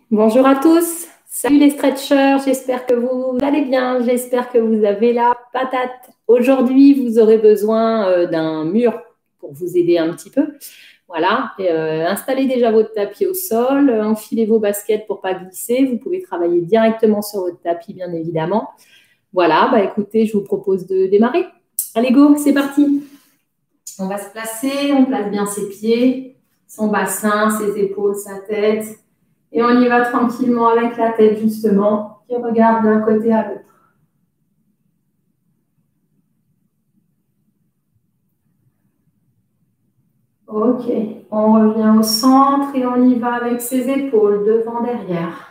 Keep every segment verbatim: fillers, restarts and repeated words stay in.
Bonjour à tous, salut les stretchers, j'espère que vous allez bien, j'espère que vous avez la patate. Aujourd'hui, vous aurez besoin euh, d'un mur pour vous aider un petit peu. Voilà, et, euh, installez déjà votre tapis au sol, euh, enfilez vos baskets pour pas glisser. Vous pouvez travailler directement sur votre tapis, bien évidemment. Voilà, bah écoutez, je vous propose de démarrer. Allez, go, c'est parti. On va se placer, on place bien ses pieds, son bassin, ses épaules, sa tête. Et on y va tranquillement avec la tête, justement, qui regarde d'un côté à l'autre. Ok, on revient au centre et on y va avec ses épaules, devant, derrière.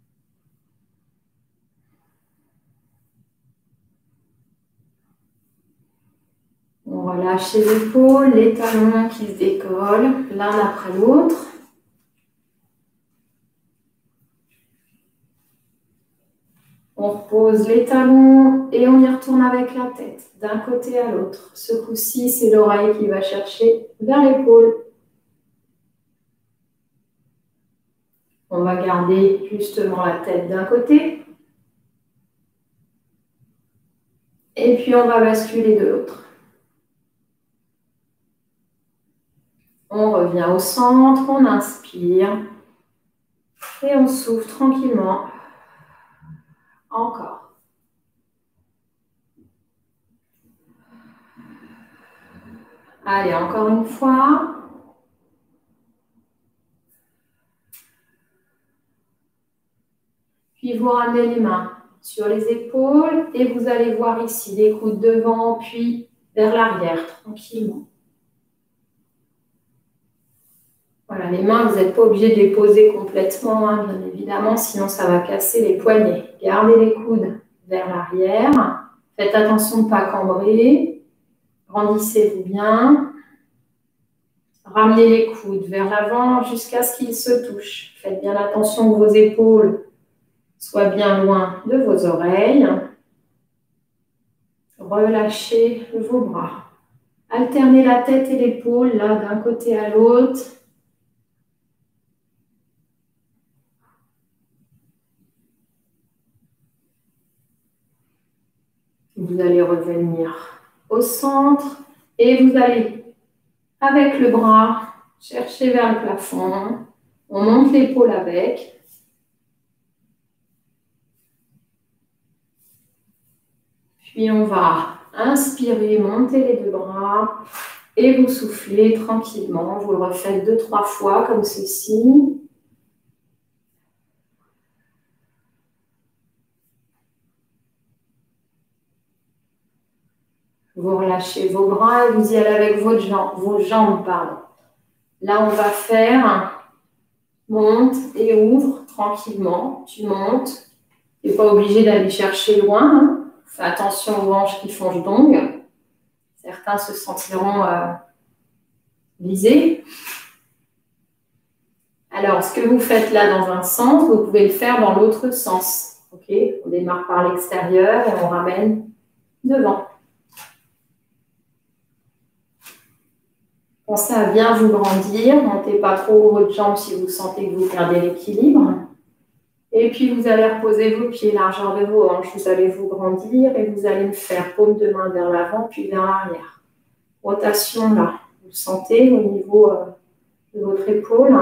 On relâche les épaules, les talons qui se décollent, l'un après l'autre. On repose les talons et on y retourne avec la tête, d'un côté à l'autre. Ce coup-ci, c'est l'oreille qui va chercher vers l'épaule. On va garder justement la tête d'un côté. Et puis, on va basculer de l'autre. On revient au centre, on inspire. Et on souffle tranquillement. Encore. Allez, encore une fois. Puis vous ramenez les mains sur les épaules et vous allez voir ici les coudes devant, puis vers l'arrière, tranquillement. Voilà, les mains, vous n'êtes pas obligé de les poser complètement, hein, bien évidemment, sinon ça va casser les poignets. Gardez les coudes vers l'arrière. Faites attention de ne pas cambrer. Grandissez-vous bien. Ramenez les coudes vers l'avant jusqu'à ce qu'ils se touchent. Faites bien attention que vos épaules soient bien loin de vos oreilles. Relâchez vos bras. Alternez la tête et l'épaule, là, d'un côté à l'autre. Vous allez revenir au centre et vous allez, avec le bras, chercher vers le plafond. On monte l'épaule avec. Puis on va inspirer, monter les deux bras et vous soufflez tranquillement. Vous le refaites deux, trois fois comme ceci. Vous relâchez vos bras et vous y allez avec vos jambes. Vos jambes pardon. Là, on va faire monte et ouvre tranquillement. Tu montes. Tu n'es pas obligé d'aller chercher loin. Hein. Fais attention aux hanches qui font d'ongles. Certains se sentiront euh, visés. Alors, ce que vous faites là dans un sens, vous pouvez le faire dans l'autre sens. Okay, on démarre par l'extérieur et on ramène devant. Pensez à bien vous grandir. Ne montez pas trop votre jambe si vous sentez que vous perdez l'équilibre. Et puis, vous allez reposer vos pieds, largeur de vos hanches. Vous allez vous grandir et vous allez me faire paume de main vers l'avant puis vers l'arrière. Rotation là. Vous sentez au niveau euh, de votre épaule.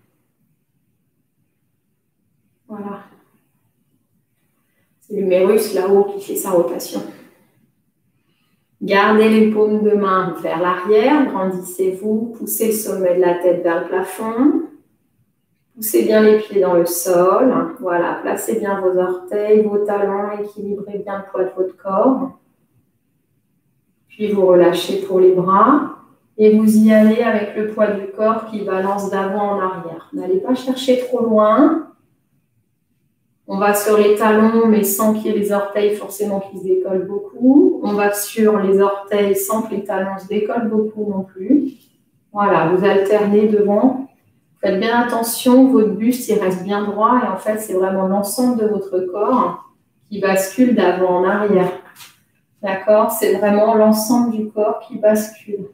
Voilà. C'est l'humérus là-haut qui fait sa rotation. Gardez les paumes de main vers l'arrière. Grandissez-vous. Poussez le sommet de la tête vers le plafond. Poussez bien les pieds dans le sol. Voilà, placez bien vos orteils, vos talons, équilibrez bien le poids de votre corps. Puis vous relâchez pour les bras et vous y allez avec le poids du corps qui balance d'avant en arrière. N'allez pas chercher trop loin. On va sur les talons mais sans qu'il y ait les orteils forcément qui se décollent beaucoup. On va sur les orteils sans que les talons se décollent beaucoup non plus. Voilà, vous alternez devant. Faites bien attention, votre buste il reste bien droit et en fait c'est vraiment l'ensemble de votre corps qui bascule d'avant en arrière. D'accord? C'est vraiment l'ensemble du corps qui bascule.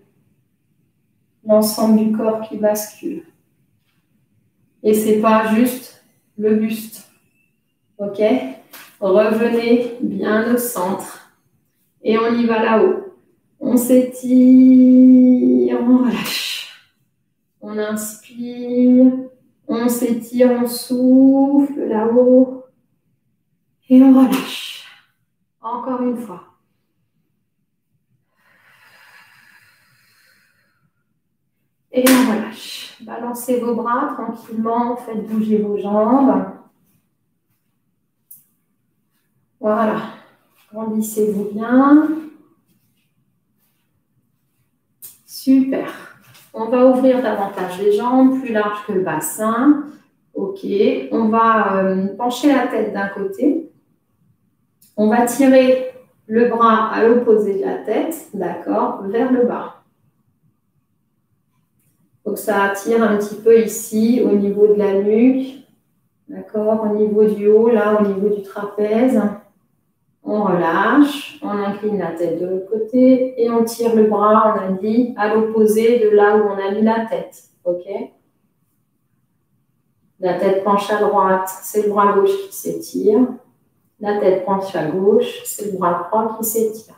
L'ensemble du corps qui bascule. Et c'est pas juste le buste. Ok? Revenez bien au centre. Et on y va là-haut. On s'étire, on relâche. On inspire, on s'étire, on souffle là-haut. Et on relâche. Encore une fois. Et on relâche. Balancez vos bras tranquillement, faites bouger vos jambes. Voilà. Grandissez-vous bien. Super. On va ouvrir davantage les jambes, plus large que le bassin. Ok. On va euh, pencher la tête d'un côté. On va tirer le bras à l'opposé de la tête, d'accord, vers le bas. Donc, ça attire un petit peu ici, au niveau de la nuque, d'accord, au niveau du haut, là, au niveau du trapèze. On relâche, on incline la tête de l'autre côté et on tire le bras, on a dit, à l'opposé de là où on a mis la tête, ok? La tête penche à droite, c'est le bras gauche qui s'étire. La tête penche à gauche, c'est le bras droit qui s'étire.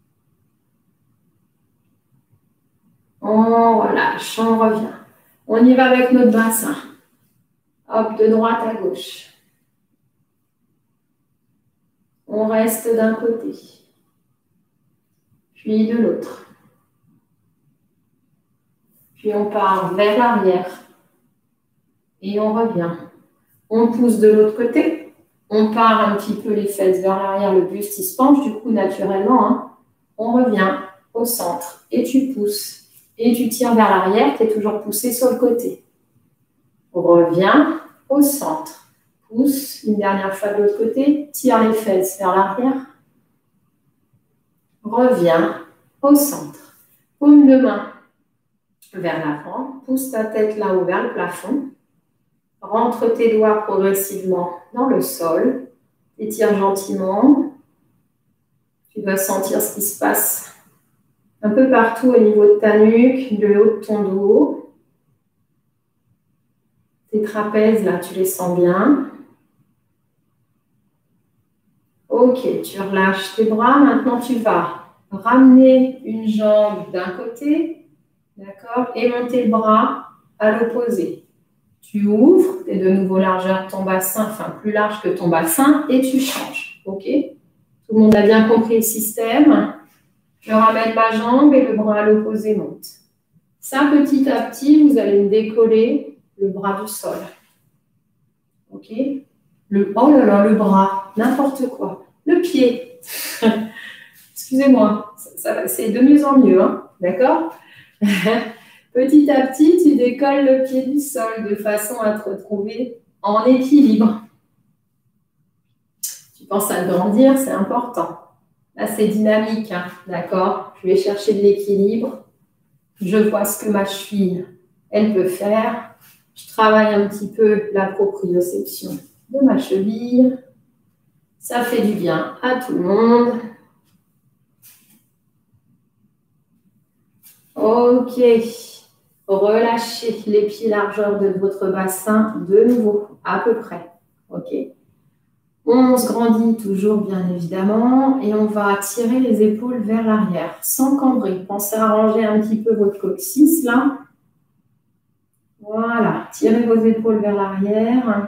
On relâche, on revient. On y va avec notre bassin. Hop, de droite à gauche. On reste d'un côté, puis de l'autre. Puis on part vers l'arrière et on revient. On pousse de l'autre côté. On part un petit peu les fesses vers l'arrière, le buste il se penche du coup naturellement. Hein. On revient au centre et tu pousses. Et tu tires vers l'arrière, tu es toujours poussé sur le côté. Reviens au centre. Pousse une dernière fois de l'autre côté. Tire les fesses vers l'arrière. Reviens au centre. Paume de main vers l'avant. Pousse ta tête là-haut vers le plafond. Rentre tes doigts progressivement dans le sol. Étire gentiment. Tu vas sentir ce qui se passe un peu partout au niveau de ta nuque, le haut de ton dos. Tes trapèzes, là, tu les sens bien. Ok, tu relâches tes bras. Maintenant, tu vas ramener une jambe d'un côté, d'accord, et monter le bras à l'opposé. Tu ouvres, tu es de nouveau largeur de ton bassin, enfin plus large que ton bassin, et tu changes, ok? Tout le monde a bien compris le système. Je ramène ma jambe et le bras à l'opposé monte. Ça, petit à petit, vous allez me décoller le bras du sol. Ok? Le, oh là là, le bras, n'importe quoi. Le pied. Excusez-moi, c'est de mieux en mieux, hein? D'accord? Petit à petit, tu décolles le pied du sol de façon à te retrouver en équilibre. Tu penses à grandir, c'est important. Là, c'est dynamique, hein, d'accord? Je vais chercher de l'équilibre. Je vois ce que ma cheville, elle peut faire. Je travaille un petit peu la proprioception de ma cheville. Ça fait du bien à tout le monde. Ok. Relâchez les pieds largeur de votre bassin de nouveau, à peu près. Ok. On se grandit toujours, bien évidemment, et on va tirer les épaules vers l'arrière, sans cambrer. Pensez à ranger un petit peu votre coccyx, là. Voilà, tirez vos épaules vers l'arrière.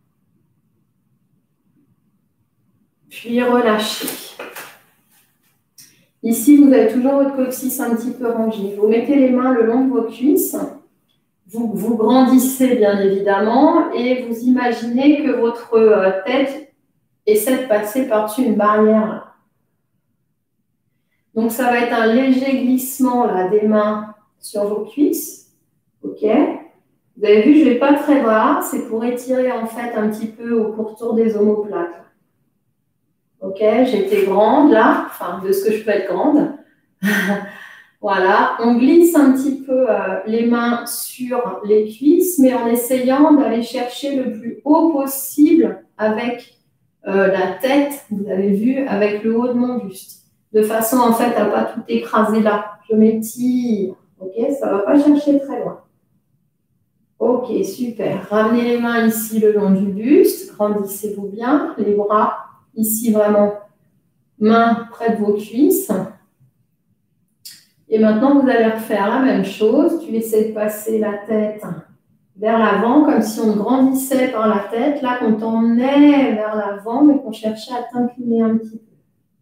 Puis relâchez. Ici, vous avez toujours votre coccyx un petit peu rangé. Vous mettez les mains le long de vos cuisses. Vous, vous grandissez, bien évidemment, et vous imaginez que votre tête essaie de passer par-dessus une barrière. Donc, ça va être un léger glissement là, des mains sur vos cuisses. OK? Vous avez vu, je ne vais pas très bas. C'est pour étirer en fait un petit peu au pourtour des omoplates. OK? J'étais grande là, enfin de ce que je peux être grande. Voilà. On glisse un petit peu euh, les mains sur les cuisses, mais en essayant d'aller chercher le plus haut possible avec Euh, la tête, vous avez vu, avec le haut de mon buste. De façon, en fait, à ne pas tout écraser là. Je m'étire. OK? Ça ne va pas chercher très loin. Ok, super. Ramenez les mains ici le long du buste. Grandissez-vous bien. Les bras ici vraiment, mains près de vos cuisses. Et maintenant, vous allez refaire la même chose. Tu essaies de passer la tête vers l'avant, comme si on grandissait par la tête. Là, qu'on t'emmenait vers l'avant, mais qu'on cherchait à t'incliner un petit peu.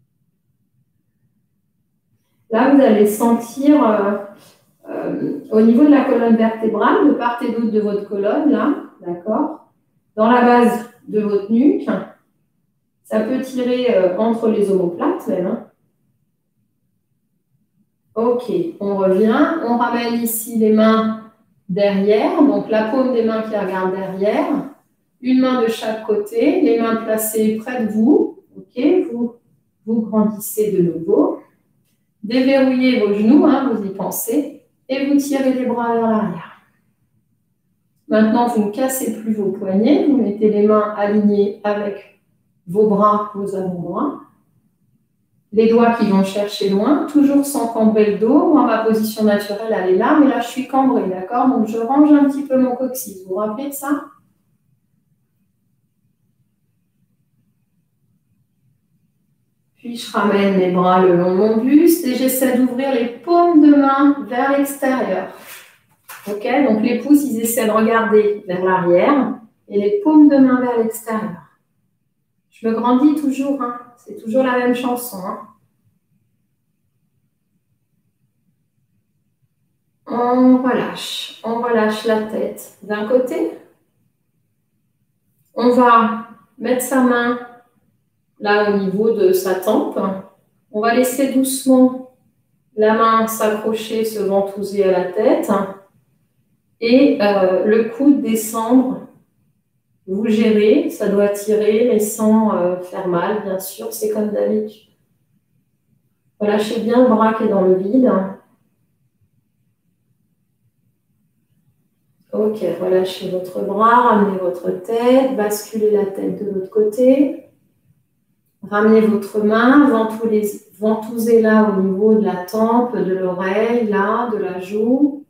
Là, vous allez sentir euh, euh, au niveau de la colonne vertébrale, de part et d'autre de votre colonne, là, d'accord, dans la base de votre nuque. Ça peut tirer euh, entre les omoplates même. Hein. Ok, on revient. On ramène ici les mains derrière, donc la paume des mains qui regarde derrière. Une main de chaque côté, les mains placées près de vous. Ok, vous, vous grandissez de nouveau. Déverrouillez vos genoux, hein, vous y pensez, et vous tirez les bras vers l'arrière. Maintenant, vous ne cassez plus vos poignets, vous mettez les mains alignées avec vos bras, vos avant-bras. Les doigts qui vont chercher loin, toujours sans cambrer le dos. Moi, ma position naturelle, elle est là, mais là, je suis cambrée, d'accord? Donc, je range un petit peu mon coccyx. Vous vous rappelez de ça? Puis, je ramène mes bras le long de mon buste et j'essaie d'ouvrir les paumes de main vers l'extérieur. Ok? Donc, les pouces, ils essaient de regarder vers l'arrière et les paumes de main vers l'extérieur. Je me grandis toujours, hein? C'est toujours la même chanson, hein? On relâche, on relâche la tête d'un côté. On va mettre sa main là au niveau de sa tempe. On va laisser doucement la main s'accrocher, se ventouser à la tête et euh, le coude descendre. Vous gérez, ça doit tirer mais sans euh, faire mal, bien sûr, c'est comme d'habitude. Relâchez bien le bras qui est dans le vide. Ok, relâchez votre bras, ramenez votre tête, basculez la tête de l'autre côté. Ramenez votre main, ventousez-la au niveau de la tempe, de l'oreille, là, de la joue.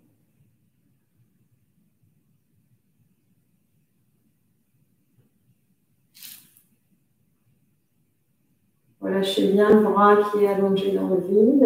Relâchez bien le bras qui est allongé dans le vide.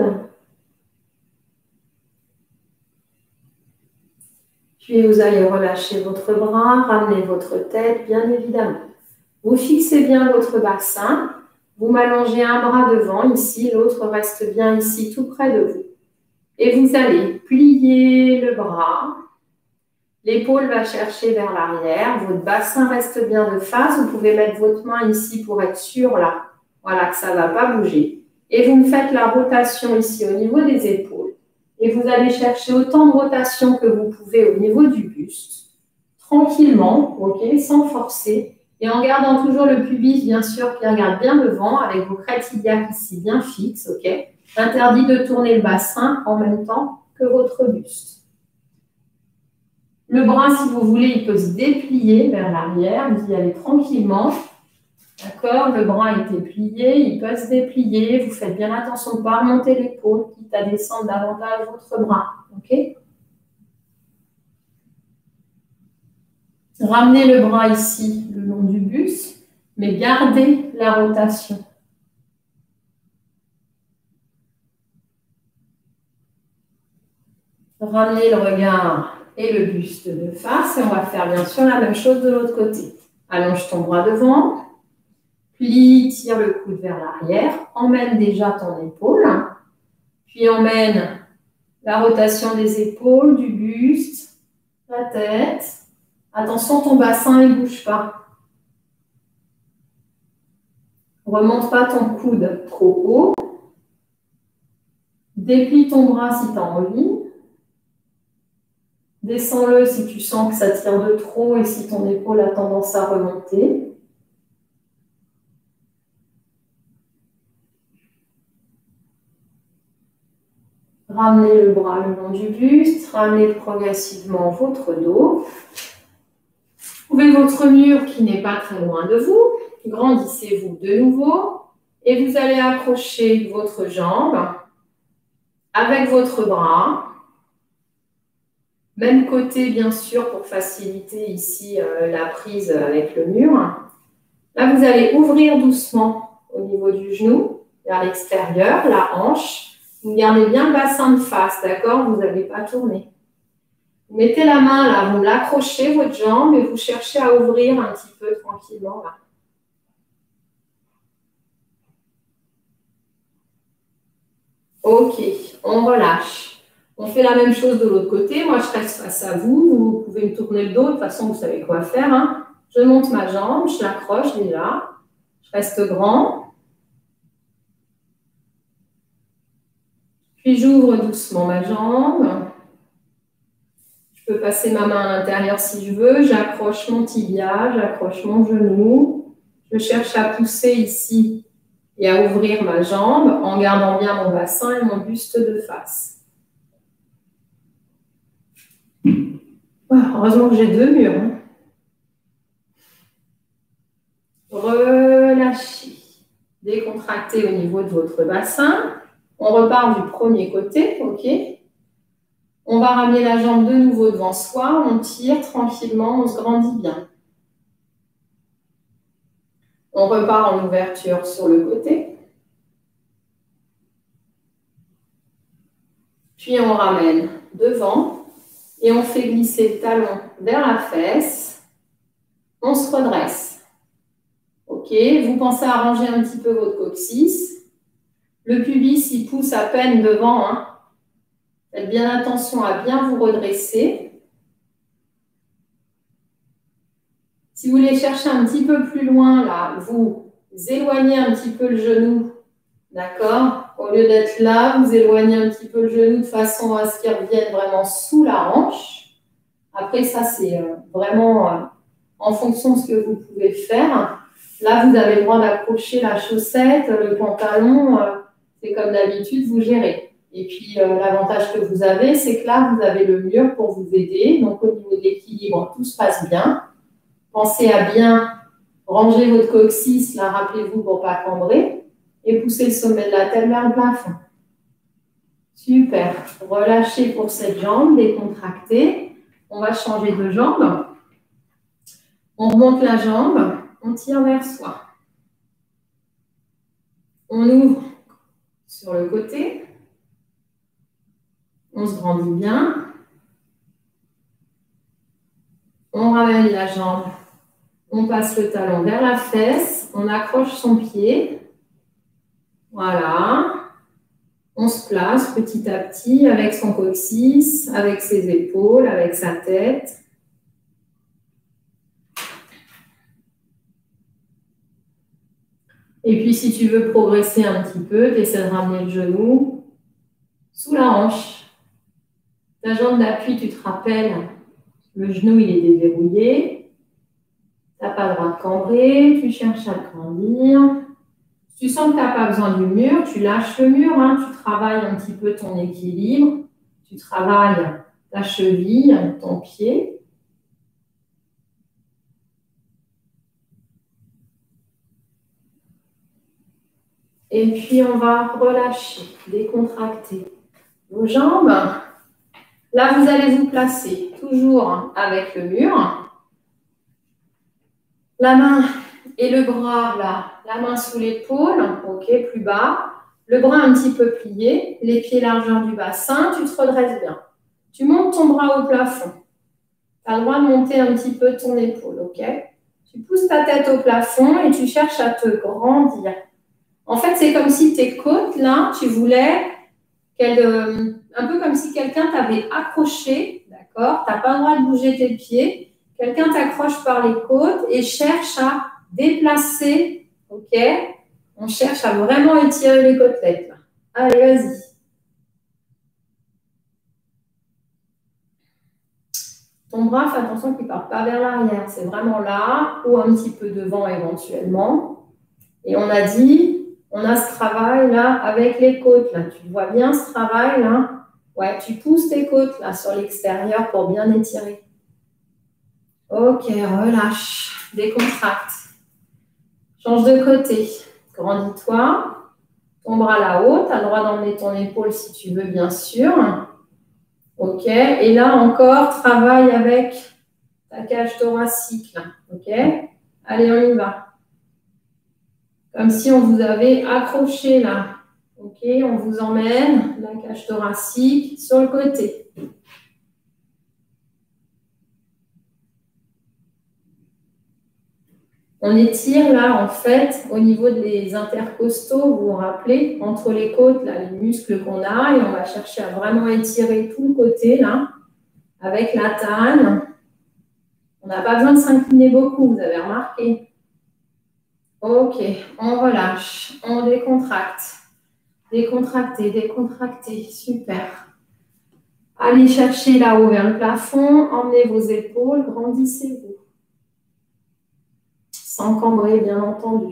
Puis vous allez relâcher votre bras, ramener votre tête, bien évidemment. Vous fixez bien votre bassin. Vous m'allongez un bras devant, ici, l'autre reste bien ici, tout près de vous. Et vous allez plier le bras. L'épaule va chercher vers l'arrière. Votre bassin reste bien de face. Vous pouvez mettre votre main ici pour être sûr, là. Voilà, que ça ne va pas bouger. Et vous me faites la rotation ici au niveau des épaules. Et vous allez chercher autant de rotation que vous pouvez au niveau du buste. Tranquillement, ok, sans forcer. Et en gardant toujours le pubis, bien sûr, qui regarde bien devant, avec vos crêtes iliaques ici bien fixes, ok. Interdit de tourner le bassin en même temps que votre buste. Le bras, si vous voulez, il peut se déplier vers l'arrière. Vous y allez tranquillement. D'accord? Le bras est déplié, il peut se déplier. Vous faites bien attention de ne pas remonter l'épaule, quitte à descendre davantage votre bras. Ok? Ramenez le bras ici, le long du buste, mais gardez la rotation. Ramenez le regard et le buste de face. Et on va faire bien sûr la même chose de l'autre côté. Allonge ton bras devant. Plie, tire le coude vers l'arrière. Emmène déjà ton épaule. Puis emmène la rotation des épaules, du buste, la tête. Attention, ton bassin ne bouge pas. Remonte pas ton coude trop haut. Déplie ton bras si tu as envie. Descends-le si tu sens que ça tire de trop et si ton épaule a tendance à remonter. Ramenez le bras le long du buste, ramenez progressivement votre dos. Trouvez votre mur qui n'est pas très loin de vous. Grandissez-vous de nouveau et vous allez accrocher votre jambe avec votre bras. Même côté, bien sûr, pour faciliter ici euh, la prise avec le mur. Là, vous allez ouvrir doucement au niveau du genou, vers l'extérieur, la hanche. Vous gardez bien le bassin de face, d'accord? Vous n'avez pas tourné. Vous mettez la main là, vous l'accrochez, votre jambe, et vous cherchez à ouvrir un petit peu tranquillement là. Ok, on relâche. On fait la même chose de l'autre côté. Moi, je reste face à vous. Vous pouvez me tourner le dos. De toute façon, vous savez quoi faire, hein. Je monte ma jambe, je l'accroche déjà. Je reste grand. Puis j'ouvre doucement ma jambe. Je peux passer ma main à l'intérieur si je veux. J'accroche mon tibia, j'accroche mon genou. Je cherche à pousser ici et à ouvrir ma jambe en gardant bien mon bassin et mon buste de face. Heureusement que j'ai deux murs. Hein. Relâchez. Décontractez au niveau de votre bassin. On repart du premier côté, ok? On va ramener la jambe de nouveau devant soi. On tire tranquillement, on se grandit bien. On repart en ouverture sur le côté. Puis on ramène devant et on fait glisser le talon vers la fesse. On se redresse. Ok, vous pensez à ranger un petit peu votre coccyx. Le pubis, il pousse à peine devant. Hein. Faites bien attention à bien vous redresser. Si vous voulez chercher un petit peu plus loin, là, vous éloignez un petit peu le genou. D'accord? Au lieu d'être là, vous éloignez un petit peu le genou de façon à ce qu'il revienne vraiment sous la hanche. Après, ça, c'est vraiment euh, en fonction de ce que vous pouvez faire. Là, vous avez le droit d'accrocher la chaussette, le pantalon. Euh, c'est comme d'habitude, vous gérez. Et puis, euh, l'avantage que vous avez, c'est que là, vous avez le mur pour vous aider. Donc, au niveau de l'équilibre, tout se passe bien. Pensez à bien ranger votre coccyx, là, rappelez-vous, pour ne pas cambrer. Et poussez le sommet de la tête vers le plafond. Super. Relâchez pour cette jambe, décontractez. On va changer de jambe. On remonte la jambe, on tire vers soi. On ouvre sur le côté. On se grandit bien. On ramène la jambe. On passe le talon vers la fesse. On accroche son pied. Voilà. On se place petit à petit avec son coccyx, avec ses épaules, avec sa tête. Et puis, si tu veux progresser un petit peu, tu essaies de ramener le genou sous la hanche. Ta jambe d'appui, tu te rappelles, le genou, il est déverrouillé. Tu n'as pas le droit de cambrer, tu cherches à te grandir. Si tu sens que tu n'as pas besoin du mur, tu lâches le mur, hein, tu travailles un petit peu ton équilibre, tu travailles ta cheville, ton pied. Et puis, on va relâcher, décontracter vos jambes. Là, vous allez vous placer toujours avec le mur. La main et le bras, là, la main sous l'épaule, ok, plus bas. Le bras un petit peu plié, les pieds largeur du bassin, tu te redresses bien. Tu montes ton bras au plafond. Tu as le droit de monter un petit peu ton épaule, ok? Tu pousses ta tête au plafond et tu cherches à te grandir. En fait, c'est comme si tes côtes, là, tu voulais qu'elles... Euh, un peu comme si quelqu'un t'avait accroché, d'accord? Tu n'as pas le droit de bouger tes pieds. Quelqu'un t'accroche par les côtes et cherche à déplacer, ok? On cherche à vraiment étirer les côtelettes. Là. Allez, vas-y. Ton bras, fais attention qu'il ne parte pas vers l'arrière. C'est vraiment là ou un petit peu devant éventuellement. Et on a dit, on a ce travail là avec les côtes. Là. Tu vois bien ce travail là? Ouais, tu pousses tes côtes là sur l'extérieur pour bien étirer. Ok, relâche, décontracte. Change de côté. Grandis-toi. Ton bras là-haut. Tu as le droit d'emmener ton épaule si tu veux, bien sûr. Ok. Et là encore, travaille avec ta cage thoracique. Là. Ok. Allez, on y va. Comme si on vous avait accroché là. Ok. On vous emmène la cage thoracique sur le côté. On étire là, en fait, au niveau des intercostaux, vous vous rappelez, entre les côtes, là, les muscles qu'on a, et on va chercher à vraiment étirer tout le côté, là, avec la tanne. On n'a pas besoin de s'incliner beaucoup, vous avez remarqué. Ok, on relâche, on décontracte. Décontracter, décontracter, super. Allez chercher là-haut vers le plafond, emmenez vos épaules, grandissez-vous. Sans cambrer, bien entendu.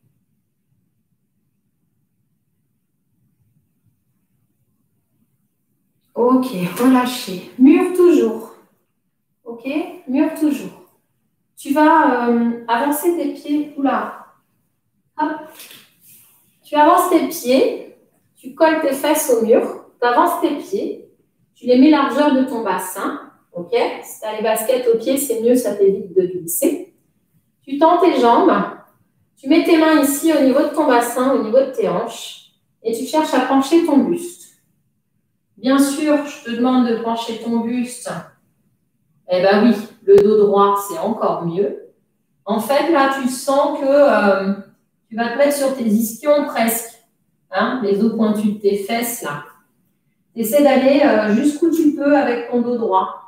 Ok, relâchez. Mur toujours. Ok, mur toujours. Tu vas euh, avancer tes pieds. Oula. Hop. Tu avances tes pieds. Tu colles tes fesses au mur. Tu avances tes pieds. Tu les mets largeur de ton bassin. Ok. Si tu as les baskets aux pieds, c'est mieux, ça t'évite de glisser. Tu tends tes jambes. Tu mets tes mains ici au niveau de ton bassin, au niveau de tes hanches. Et tu cherches à pencher ton buste. Bien sûr, je te demande de pencher ton buste. Eh bien oui, le dos droit, c'est encore mieux. En fait, là, tu sens que euh, tu vas te mettre sur tes ischions presque. Hein, les os pointus de tes fesses, là. Tu essaies d'aller euh, jusqu'où tu peux avec ton dos droit.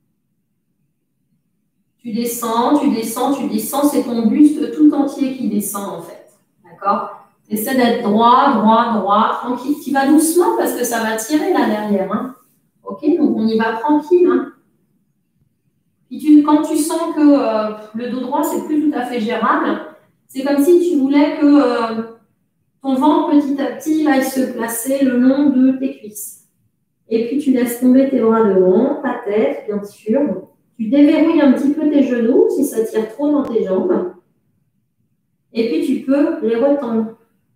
Tu descends, tu descends, tu descends. C'est ton buste tout entier qui descend, en fait. D'accord? Tu essaies d'être droit, droit, droit, tranquille. Tu vas doucement parce que ça va tirer là derrière. Hein. Ok? Donc, on y va tranquille. Hein. Et tu, quand tu sens que euh, le dos droit, c'est plus tout à fait gérable, c'est comme si tu voulais que euh, ton ventre, petit à petit, aille se placer le long de tes cuisses. Et puis, tu laisses tomber tes bras devant, ta tête, bien sûr. Tu déverrouilles un petit peu tes genoux, si ça tire trop dans tes jambes. Et puis, tu peux les retendre.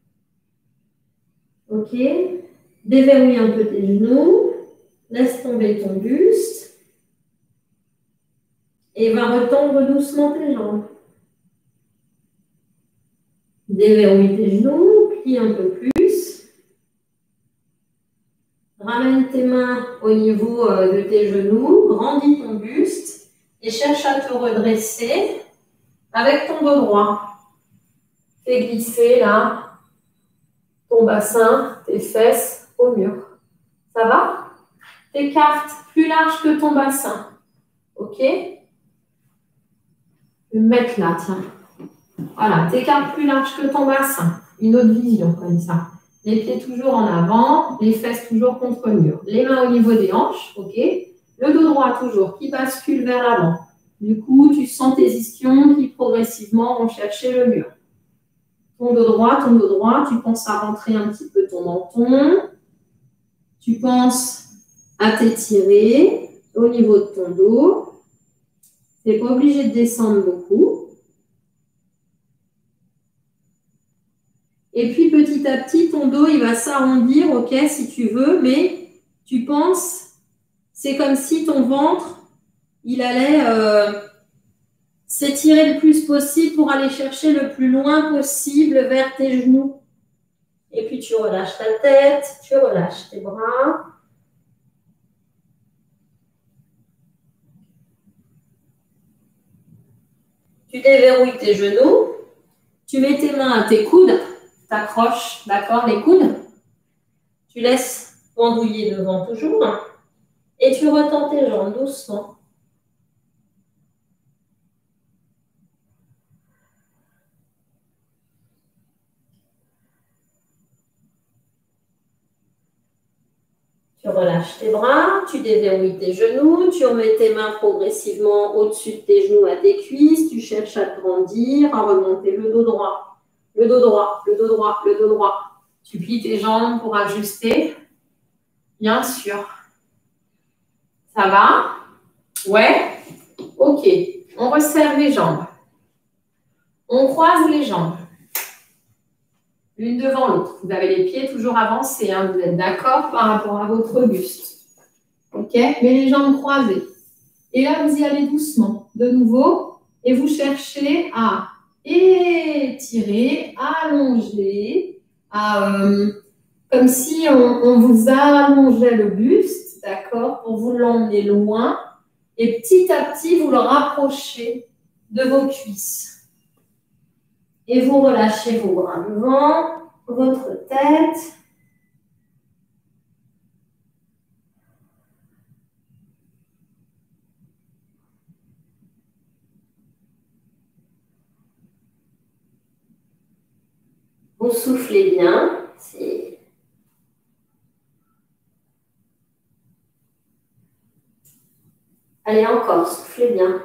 OK? Déverrouille un peu tes genoux. Laisse tomber ton buste. Et va retendre doucement tes jambes. Déverrouille tes genoux, plie un peu plus. Ramène tes mains au niveau de tes genoux, grandis ton buste et cherche à te redresser avec ton dos droit. Fais glisser là ton bassin, tes fesses au mur. Ça va? T'écartes plus large que ton bassin. OK? Je vais me mettre là, tiens. Voilà, t'écartes plus large que ton bassin. Une autre vision comme ça. Les pieds toujours en avant, les fesses toujours contre le mur. Les mains au niveau des hanches, ok. Le dos droit toujours qui bascule vers l'avant. Du coup, tu sens tes ischions qui progressivement vont chercher le mur. Ton dos droit, ton dos droit, tu penses à rentrer un petit peu ton menton. Tu penses à t'étirer au niveau de ton dos. Tu n'es pas obligé de descendre beaucoup. Et puis, petit à petit, ton dos, il va s'arrondir, ok, si tu veux, mais tu penses, c'est comme si ton ventre, il allait euh, s'étirer le plus possible pour aller chercher le plus loin possible vers tes genoux. Et puis, tu relâches ta tête, tu relâches tes bras. Tu déverrouilles tes genoux. Tu mets tes mains à tes coudes. Tu accroches, d'accord, les coudes. Tu laisses pendouiller devant toujours. Et tu retends tes jambes doucement. Tu relâches tes bras, tu déverrouilles tes genoux, tu remets tes mains progressivement au-dessus de tes genoux à tes cuisses, tu cherches à te grandir, à remonter le dos droit, le dos droit, le dos droit, le dos droit. Tu plies tes jambes pour ajuster. Bien sûr. Ça va? Ouais? Ok. On resserre les jambes. On croise les jambes. L'une devant l'autre. Vous avez les pieds toujours avancés. Hein. Vous êtes d'accord par rapport à votre buste. Ok? Mais les jambes croisées. Et là, vous y allez doucement. De nouveau. Et vous cherchez à étirer, allonger, à, euh, comme si on, on vous allongeait le buste, d'accord, pour vous l'emmener loin. Et petit à petit, vous le rapprochez de vos cuisses. Et vous relâchez vos bras devant, votre tête. Vous soufflez bien. Allez, encore, soufflez bien.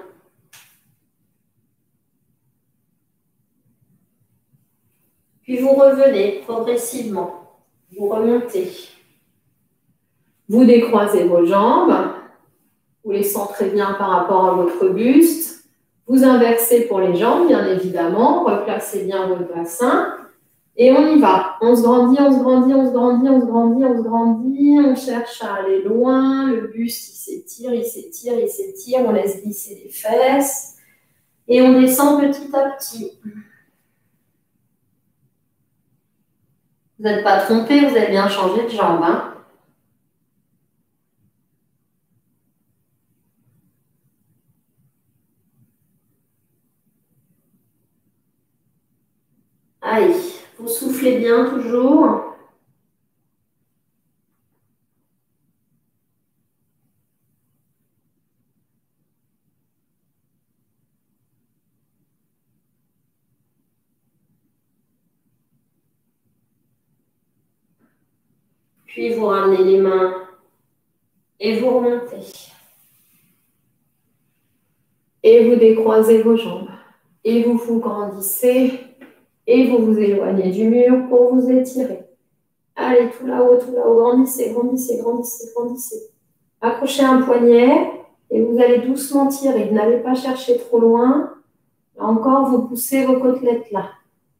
Puis vous revenez progressivement. Vous remontez. Vous décroisez vos jambes. Vous les centrez bien par rapport à votre buste. Vous inversez pour les jambes, bien évidemment. Replacez bien votre bassin. Et on y va. On se grandit, on se grandit, on se grandit, on se grandit, on se grandit. On cherche à aller loin. Le buste, il s'étire, il s'étire, il s'étire. On laisse glisser les fesses. Et on descend petit à petit. Vous n'êtes pas trompé, vous avez bien changé de jambe. Hein? Allez, vous soufflez bien toujours. Puis vous ramenez les mains et vous remontez. Et vous décroisez vos jambes. Et vous vous grandissez. Et vous vous éloignez du mur pour vous étirer. Allez, tout là-haut, tout là-haut. Grandissez, grandissez, grandissez, grandissez. Accrochez un poignet et vous allez doucement tirer. N'allez pas chercher trop loin. Là encore, vous poussez vos côtelettes là.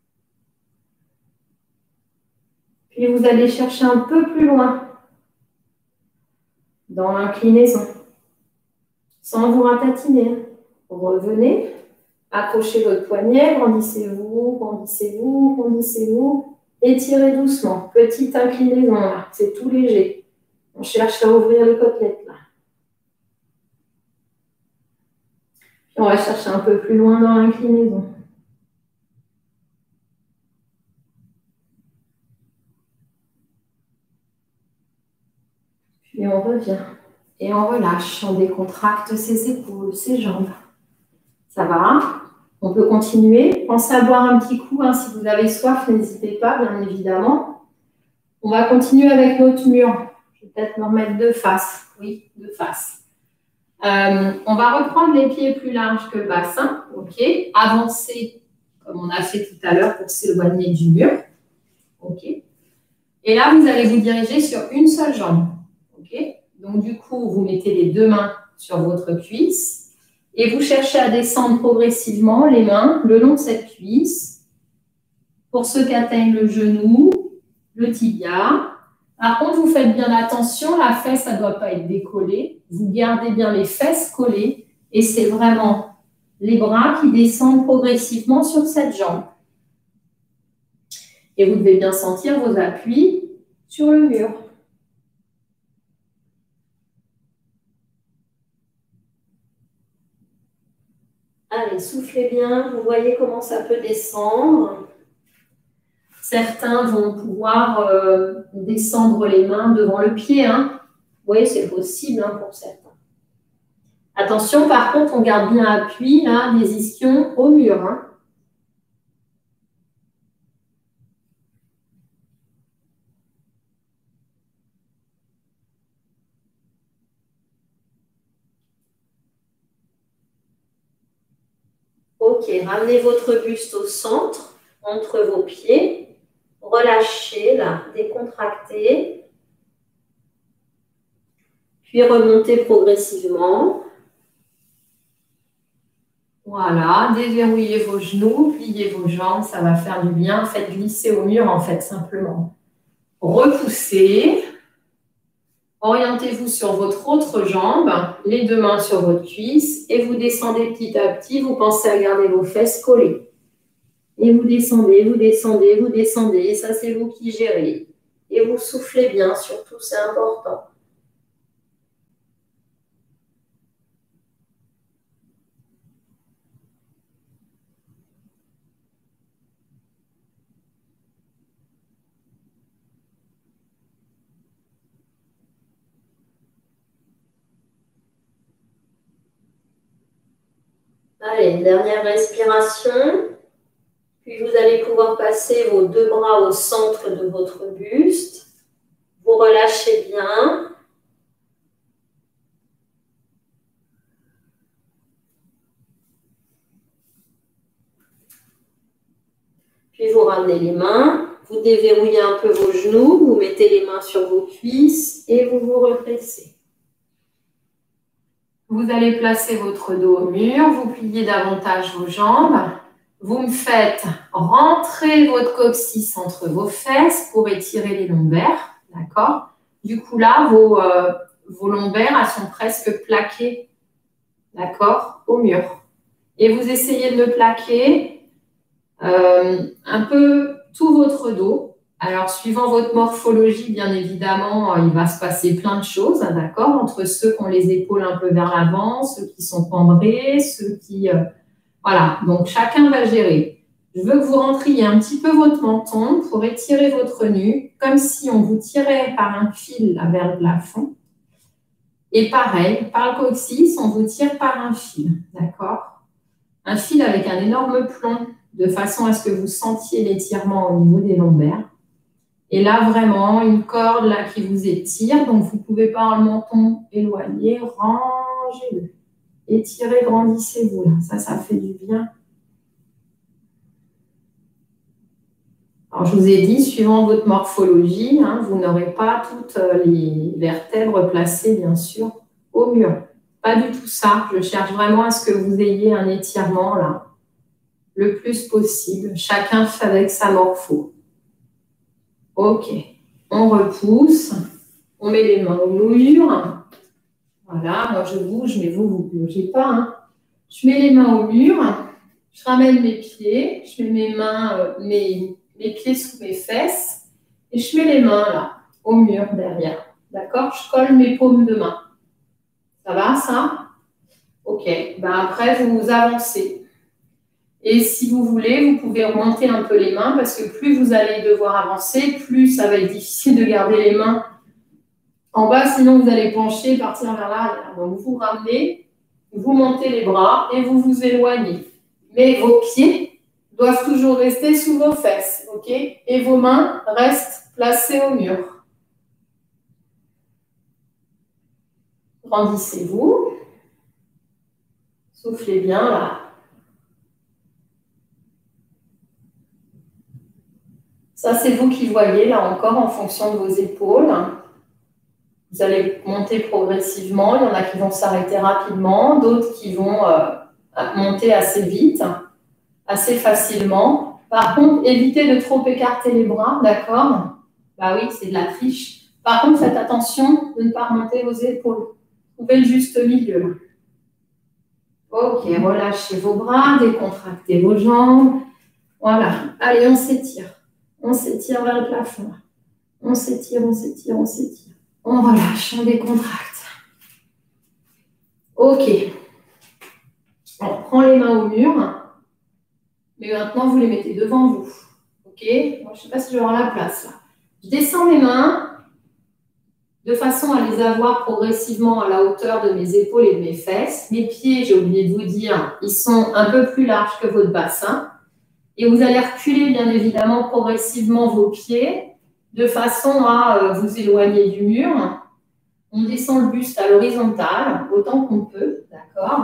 Puis vous allez chercher un peu plus loin dans l'inclinaison, sans vous ratatiner. Vous revenez, accrochez votre poignet, grandissez-vous, grandissez-vous, grandissez-vous, étirez doucement. Petite inclinaison là, c'est tout léger. On cherche à ouvrir les côtelettes là. Puis on va chercher un peu plus loin dans l'inclinaison. Puis on revient. Et on relâche, on décontracte ses épaules, ses jambes. Ça va? On peut continuer. Pensez à boire un petit coup. Hein. Si vous avez soif, n'hésitez pas, bien évidemment. On va continuer avec notre mur. Je vais peut-être me remettre de face. Oui, de face. Euh, on va reprendre les pieds plus larges que le bassin. OK. Avancer, comme on a fait tout à l'heure, pour s'éloigner du mur. OK. Et là, vous allez vous diriger sur une seule jambe. OK. Donc, du coup, vous mettez les deux mains sur votre cuisse et vous cherchez à descendre progressivement les mains le long de cette cuisse. Pour ceux qui atteignent le genou, le tibia. Par contre, vous faites bien attention, la fesse, ça ne doit pas être décollée. Vous gardez bien les fesses collées et c'est vraiment les bras qui descendent progressivement sur cette jambe. Et vous devez bien sentir vos appuis sur le mur. Allez, soufflez bien, vous voyez comment ça peut descendre. Certains vont pouvoir euh, descendre les mains devant le pied. Hein. Vous voyez, c'est possible hein, pour certains. Attention, par contre, on garde bien appui, là, des ischions au mur. Hein. Ok, ramenez votre buste au centre, entre vos pieds. Relâchez, là, décontractez. Puis remontez progressivement. Voilà, déverrouillez vos genoux, pliez vos jambes, ça va faire du bien. Faites glisser au mur, en fait, simplement. Repoussez. Orientez-vous sur votre autre jambe, les deux mains sur votre cuisse et vous descendez petit à petit. Vous pensez à garder vos fesses collées. Et vous descendez, vous descendez, vous descendez. Et ça, c'est vous qui gérez. Et vous soufflez bien, surtout, c'est important. Allez, une dernière respiration. Puis vous allez pouvoir passer vos deux bras au centre de votre buste. Vous relâchez bien. Puis vous ramenez les mains. Vous déverrouillez un peu vos genoux. Vous mettez les mains sur vos cuisses et vous vous redressez. Vous allez placer votre dos au mur. Vous pliez davantage vos jambes. Vous me faites rentrer votre coccyx entre vos fesses pour étirer les lombaires. D'accord? Du coup, là, vos, euh, vos lombaires, elles sont presque plaquées. D'accord? Au mur. Et vous essayez de le plaquer euh, un peu tout votre dos. Alors, suivant votre morphologie, bien évidemment, il va se passer plein de choses, d'accord? Entre ceux qui ont les épaules un peu vers l'avant, ceux qui sont cambrés, ceux qui... Euh, voilà, donc chacun va gérer. Je veux que vous rentriez un petit peu votre menton pour étirer votre nuque, comme si on vous tirait par un fil là, vers le plafond. Et pareil, par le coccyx, on vous tire par un fil, d'accord? Un fil avec un énorme plomb, de façon à ce que vous sentiez l'étirement au niveau des lombaires. Et là, vraiment, une corde là qui vous étire, donc vous pouvez par le menton éloigner, rangez-le. Étirez, grandissez-vous là, ça, ça fait du bien. Alors, je vous ai dit, suivant votre morphologie, hein, vous n'aurez pas toutes les vertèbres placées, bien sûr, au mur. Pas du tout ça. Je cherche vraiment à ce que vous ayez un étirement là, le plus possible. Chacun fait avec sa morpho. Ok. On repousse. On met les mains au mur. Voilà. Moi, je bouge, mais vous, vous ne bougez pas. Hein. Je mets les mains au mur. Je ramène mes pieds. Je mets mes mains, euh, mes... mes pieds sous mes fesses et je mets les mains là, au mur derrière. D'accord? Je colle mes paumes de main. Ça va, ça? Ok. Ben après, vous avancez. Et si vous voulez, vous pouvez remonter un peu les mains parce que plus vous allez devoir avancer, plus ça va être difficile de garder les mains en bas, sinon vous allez pencher, partir vers l'arrière. Donc vous ramenez, vous montez les bras et vous vous éloignez. Mais vos pieds doivent toujours rester sous vos fesses, ok? Et vos mains restent placées au mur. Grandissez-vous. Soufflez bien là. Ça, c'est vous qui voyez là encore en fonction de vos épaules. Vous allez monter progressivement. Il y en a qui vont s'arrêter rapidement, d'autres qui vont euh, monter assez vite, assez facilement. Par contre, évitez de trop écarter les bras, d'accord? Bah oui, c'est de la triche. Par contre, faites attention de ne pas remonter vos épaules. Trouvez le juste milieu. Ok, relâchez vos bras, décontractez vos jambes. Voilà. Allez, on s'étire. On s'étire vers le plafond. On s'étire, on s'étire, on s'étire. On relâche, on décontracte. Ok. On prend les mains au mur. Mais maintenant, vous les mettez devant vous. Ok? Moi, je ne sais pas si je vais avoir la place là. Je descends mes mains de façon à les avoir progressivement à la hauteur de mes épaules et de mes fesses. Mes pieds, j'ai oublié de vous dire, ils sont un peu plus larges que votre bassin. Et vous allez reculer, bien évidemment, progressivement vos pieds de façon à vous éloigner du mur. On descend le buste à l'horizontale, autant qu'on peut, d'accord?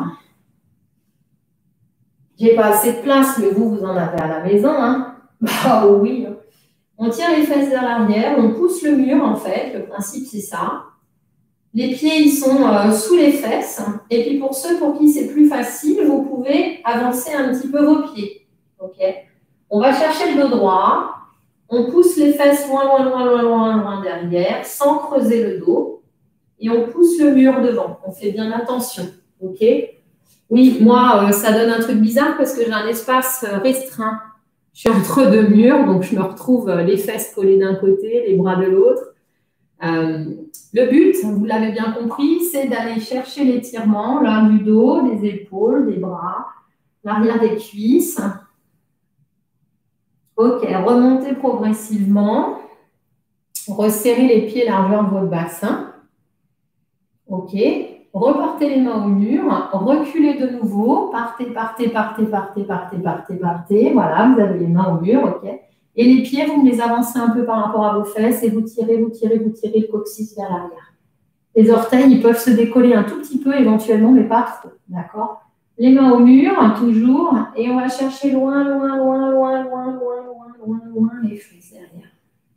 J'ai pas assez de place, mais vous, vous en avez à la maison, hein? Bah oui. On tire les fesses vers l'arrière, on pousse le mur, en fait. Le principe, c'est ça. Les pieds, ils sont euh, sous les fesses. Et puis, pour ceux pour qui c'est plus facile, vous pouvez avancer un petit peu vos pieds. OK? On va chercher le dos droit. On pousse les fesses loin, loin, loin, loin, loin, loin derrière, sans creuser le dos. et on pousse le mur devant. On fait bien attention, ok? Oui, moi, euh, ça donne un truc bizarre parce que j'ai un espace restreint. Je suis entre deux murs, donc je me retrouve les fesses collées d'un côté, les bras de l'autre. Euh, le but, vous l'avez bien compris, c'est d'aller chercher l'étirement, là, du dos, des épaules, des bras, l'arrière des cuisses. Ok, remontez progressivement. Resserrez les pieds largeur de votre bassin. Ok. Reportez les mains au mur. Reculez de nouveau. Partez, partez, partez, partez, partez, partez, partez. Voilà, vous avez les mains au mur. Ok. Et les pieds, vous les avancez un peu par rapport à vos fesses et vous tirez, vous tirez, vous tirez le coccyx vers l'arrière. Les orteils, ils peuvent se décoller un tout petit peu éventuellement, mais pas trop. D'accord? Les mains au mur, toujours. Et on va chercher loin, loin, loin, loin, loin, loin, loin, loin, loin les fesses derrière.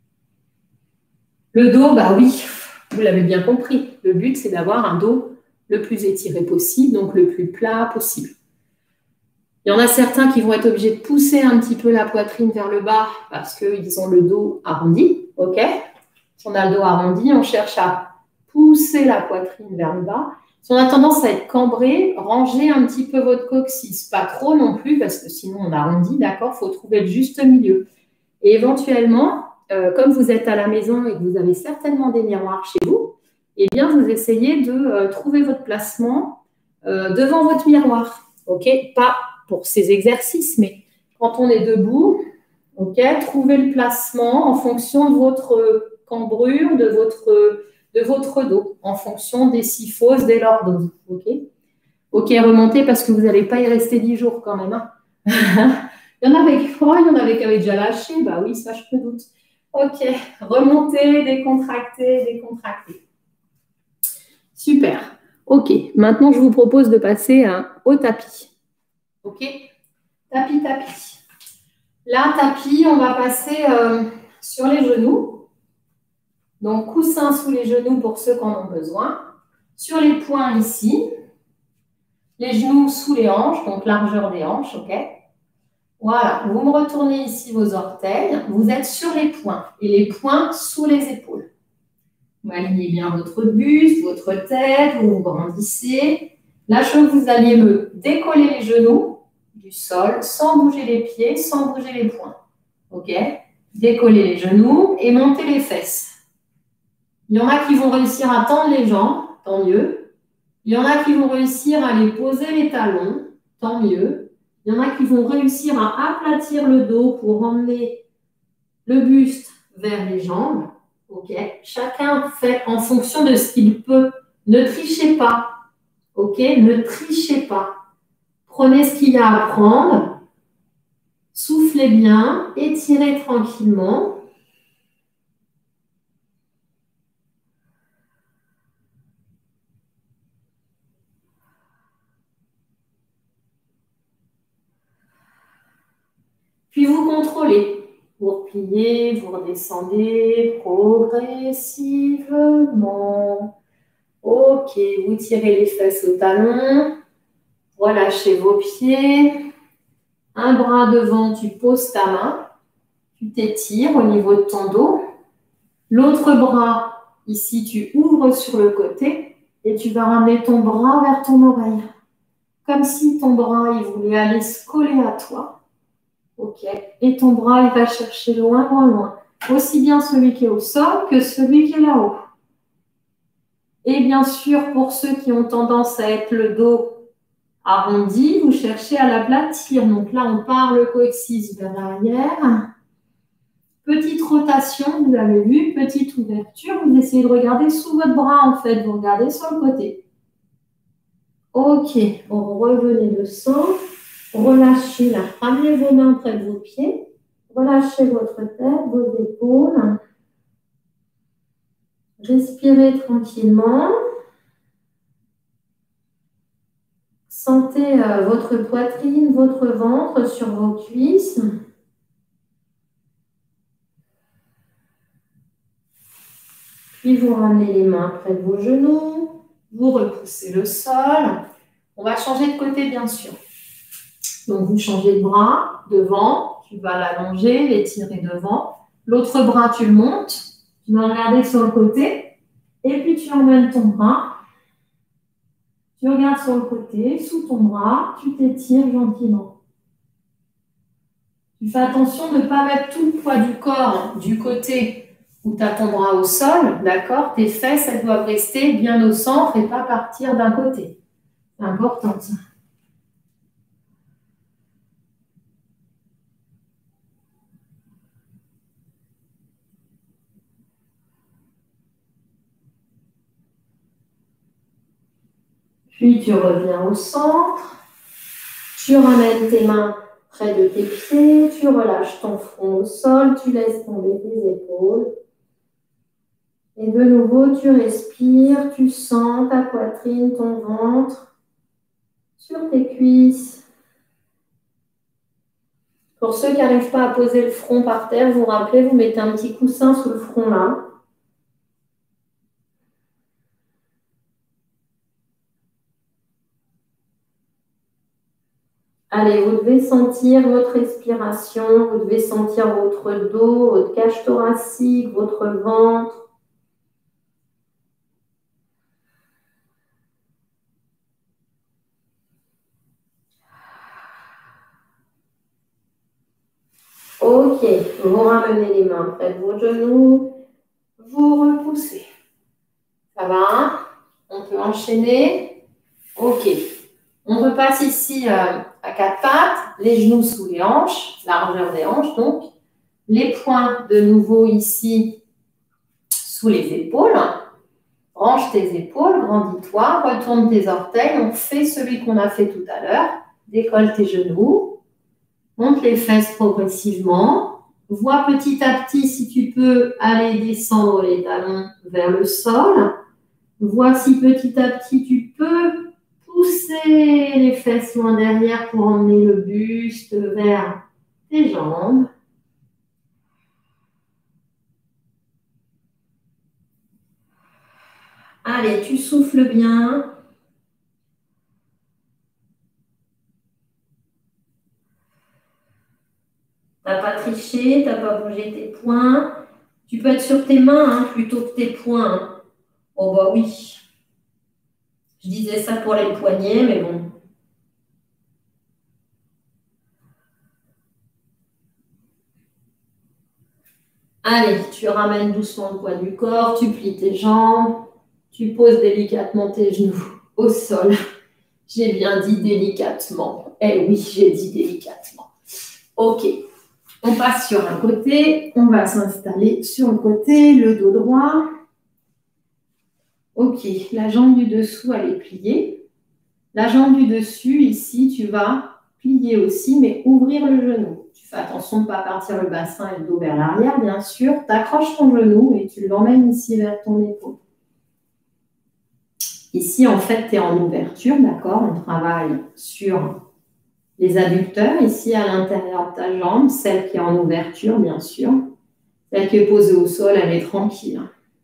Le dos, bah oui, vous l'avez bien compris. Le but, c'est d'avoir un dos le plus étiré possible, donc le plus plat possible. Il y en a certains qui vont être obligés de pousser un petit peu la poitrine vers le bas parce qu'ils ont le dos arrondi. Ok? Si on a le dos arrondi, on cherche à pousser la poitrine vers le bas. Si on a tendance à être cambré, rangez un petit peu votre coccyx. Pas trop non plus parce que sinon on arrondit, d'accord? Il faut trouver le juste milieu. Et éventuellement, euh, comme vous êtes à la maison et que vous avez certainement des miroirs chez vous, eh bien, vous essayez de euh, trouver votre placement euh, devant votre miroir. Ok? Pas pour ces exercices, mais quand on est debout, ok, trouvez le placement en fonction de votre cambrure, de votre, de votre dos, en fonction des syphoses, des lordoses. Ok? Ok, remontez parce que vous n'allez pas y rester dix jours quand même. Hein. Il y en avait, oh, il y en avait qui avaient déjà lâché. Bah oui, ça, je me doute. Ok, remontez, décontractez, décontractez. Super. Ok, maintenant, je vous propose de passer hein, au tapis. Ok, tapis, tapis. Là, tapis, on va passer euh, sur les genoux. Donc, coussin sous les genoux pour ceux qui en ont besoin. Sur les poings ici. Les genoux sous les hanches, donc largeur des hanches, ok? Voilà, vous me retournez ici vos orteils. Vous êtes sur les poings et les poings sous les épaules. Vous alignez bien votre buste, votre tête, vous vous grandissez. Là, je veux que vous alliez me décoller les genoux du sol sans bouger les pieds, sans bouger les poings. Ok? Décoller les genoux et monter les fesses. Il y en a qui vont réussir à tendre les jambes, tant mieux. Il y en a qui vont réussir à les poser les talons, tant mieux. Il y en a qui vont réussir à aplatir le dos pour emmener le buste vers les jambes. Ok, chacun fait en fonction de ce qu'il peut. Ne trichez pas. Ok, ne trichez pas. Prenez ce qu'il y a à prendre. Soufflez bien. Étirez tranquillement. Puis vous contrôlez. Vous repliez, vous redescendez progressivement. Ok, vous tirez les fesses au talon. Relâchez vos pieds. Un bras devant, tu poses ta main. Tu t'étires au niveau de ton dos. L'autre bras, ici, tu ouvres sur le côté et tu vas ramener ton bras vers ton oreille. Comme si ton bras, il voulait aller se coller à toi. Ok. Et ton bras, il va chercher loin, loin, loin. Aussi bien celui qui est au sol que celui qui est là-haut. Et bien sûr, pour ceux qui ont tendance à être le dos arrondi, vous cherchez à l'aplatir. Donc là, on part le coccyx vers l'arrière. Petite rotation, vous avez vu, petite ouverture. Vous essayez de regarder sous votre bras, en fait. Vous regardez sur le côté. Ok, on revenez le centre. Relâchez là. Ramenez vos mains près de vos pieds. Relâchez votre tête, vos épaules. Respirez tranquillement. Sentez euh, votre poitrine, votre ventre sur vos cuisses. Puis vous ramenez les mains près de vos genoux. Vous repoussez le sol. On va changer de côté, bien sûr. Donc, vous changez de bras devant. Tu vas l'allonger, l'étirer devant. L'autre bras, tu le montes. Tu vas regarder sur le côté. Et puis, tu emmènes ton bras. Tu regardes sur le côté, sous ton bras, tu t'étires gentiment. Tu fais attention de ne pas mettre tout le poids du corps du côté où tu as ton bras au sol, d'accord? Tes fesses, elles doivent rester bien au centre et pas partir d'un côté. C'est important, ça. Puis, tu reviens au centre. Tu ramènes tes mains près de tes pieds. Tu relâches ton front au sol. Tu laisses tomber tes épaules. Et de nouveau, tu respires. Tu sens ta poitrine, ton ventre sur tes cuisses. Pour ceux qui n'arrivent pas à poser le front par terre, vous vous rappelez, vous mettez un petit coussin sous le front là. Allez, vous devez sentir votre respiration, vous devez sentir votre dos, votre cage thoracique, votre ventre. Ok, vous ramenez les mains près de vos genoux, vous repoussez. Ça va? On peut enchaîner. Ok. On repasse ici euh, à quatre pattes, les genoux sous les hanches, largeur des hanches donc. Les poings de nouveau ici sous les épaules. Range tes épaules, grandis-toi, retourne tes orteils. On fait celui qu'on a fait tout à l'heure. Décolle tes genoux. Monte les fesses progressivement. Vois petit à petit si tu peux aller descendre les talons vers le sol. Vois si petit à petit tu peux pousser les fesses loin derrière pour emmener le buste vers tes jambes. Allez, tu souffles bien. Tu n'as pas triché, tu n'as pas bougé tes poings. Tu peux être sur tes mains hein, plutôt que tes poings. Hein. Oh bah oui. Je disais ça pour les poignets, mais bon. Allez, tu ramènes doucement le poids du corps, tu plies tes jambes, tu poses délicatement tes genoux au sol. J'ai bien dit délicatement. Eh oui, j'ai dit délicatement. Ok. On passe sur un côté, on va s'installer sur le côté, le dos droit. Ok, la jambe du dessous, elle est pliée. La jambe du dessus, ici, tu vas plier aussi, mais ouvrir le genou. Tu fais attention de ne pas partir le bassin et le dos vers l'arrière, bien sûr. Tu accroches ton genou et tu l'emmènes ici vers ton épaule. Ici, en fait, tu es en ouverture, d'accord? On travaille sur les adducteurs, ici à l'intérieur de ta jambe, celle qui est en ouverture, bien sûr. Celle qui est posée au sol, elle est tranquille.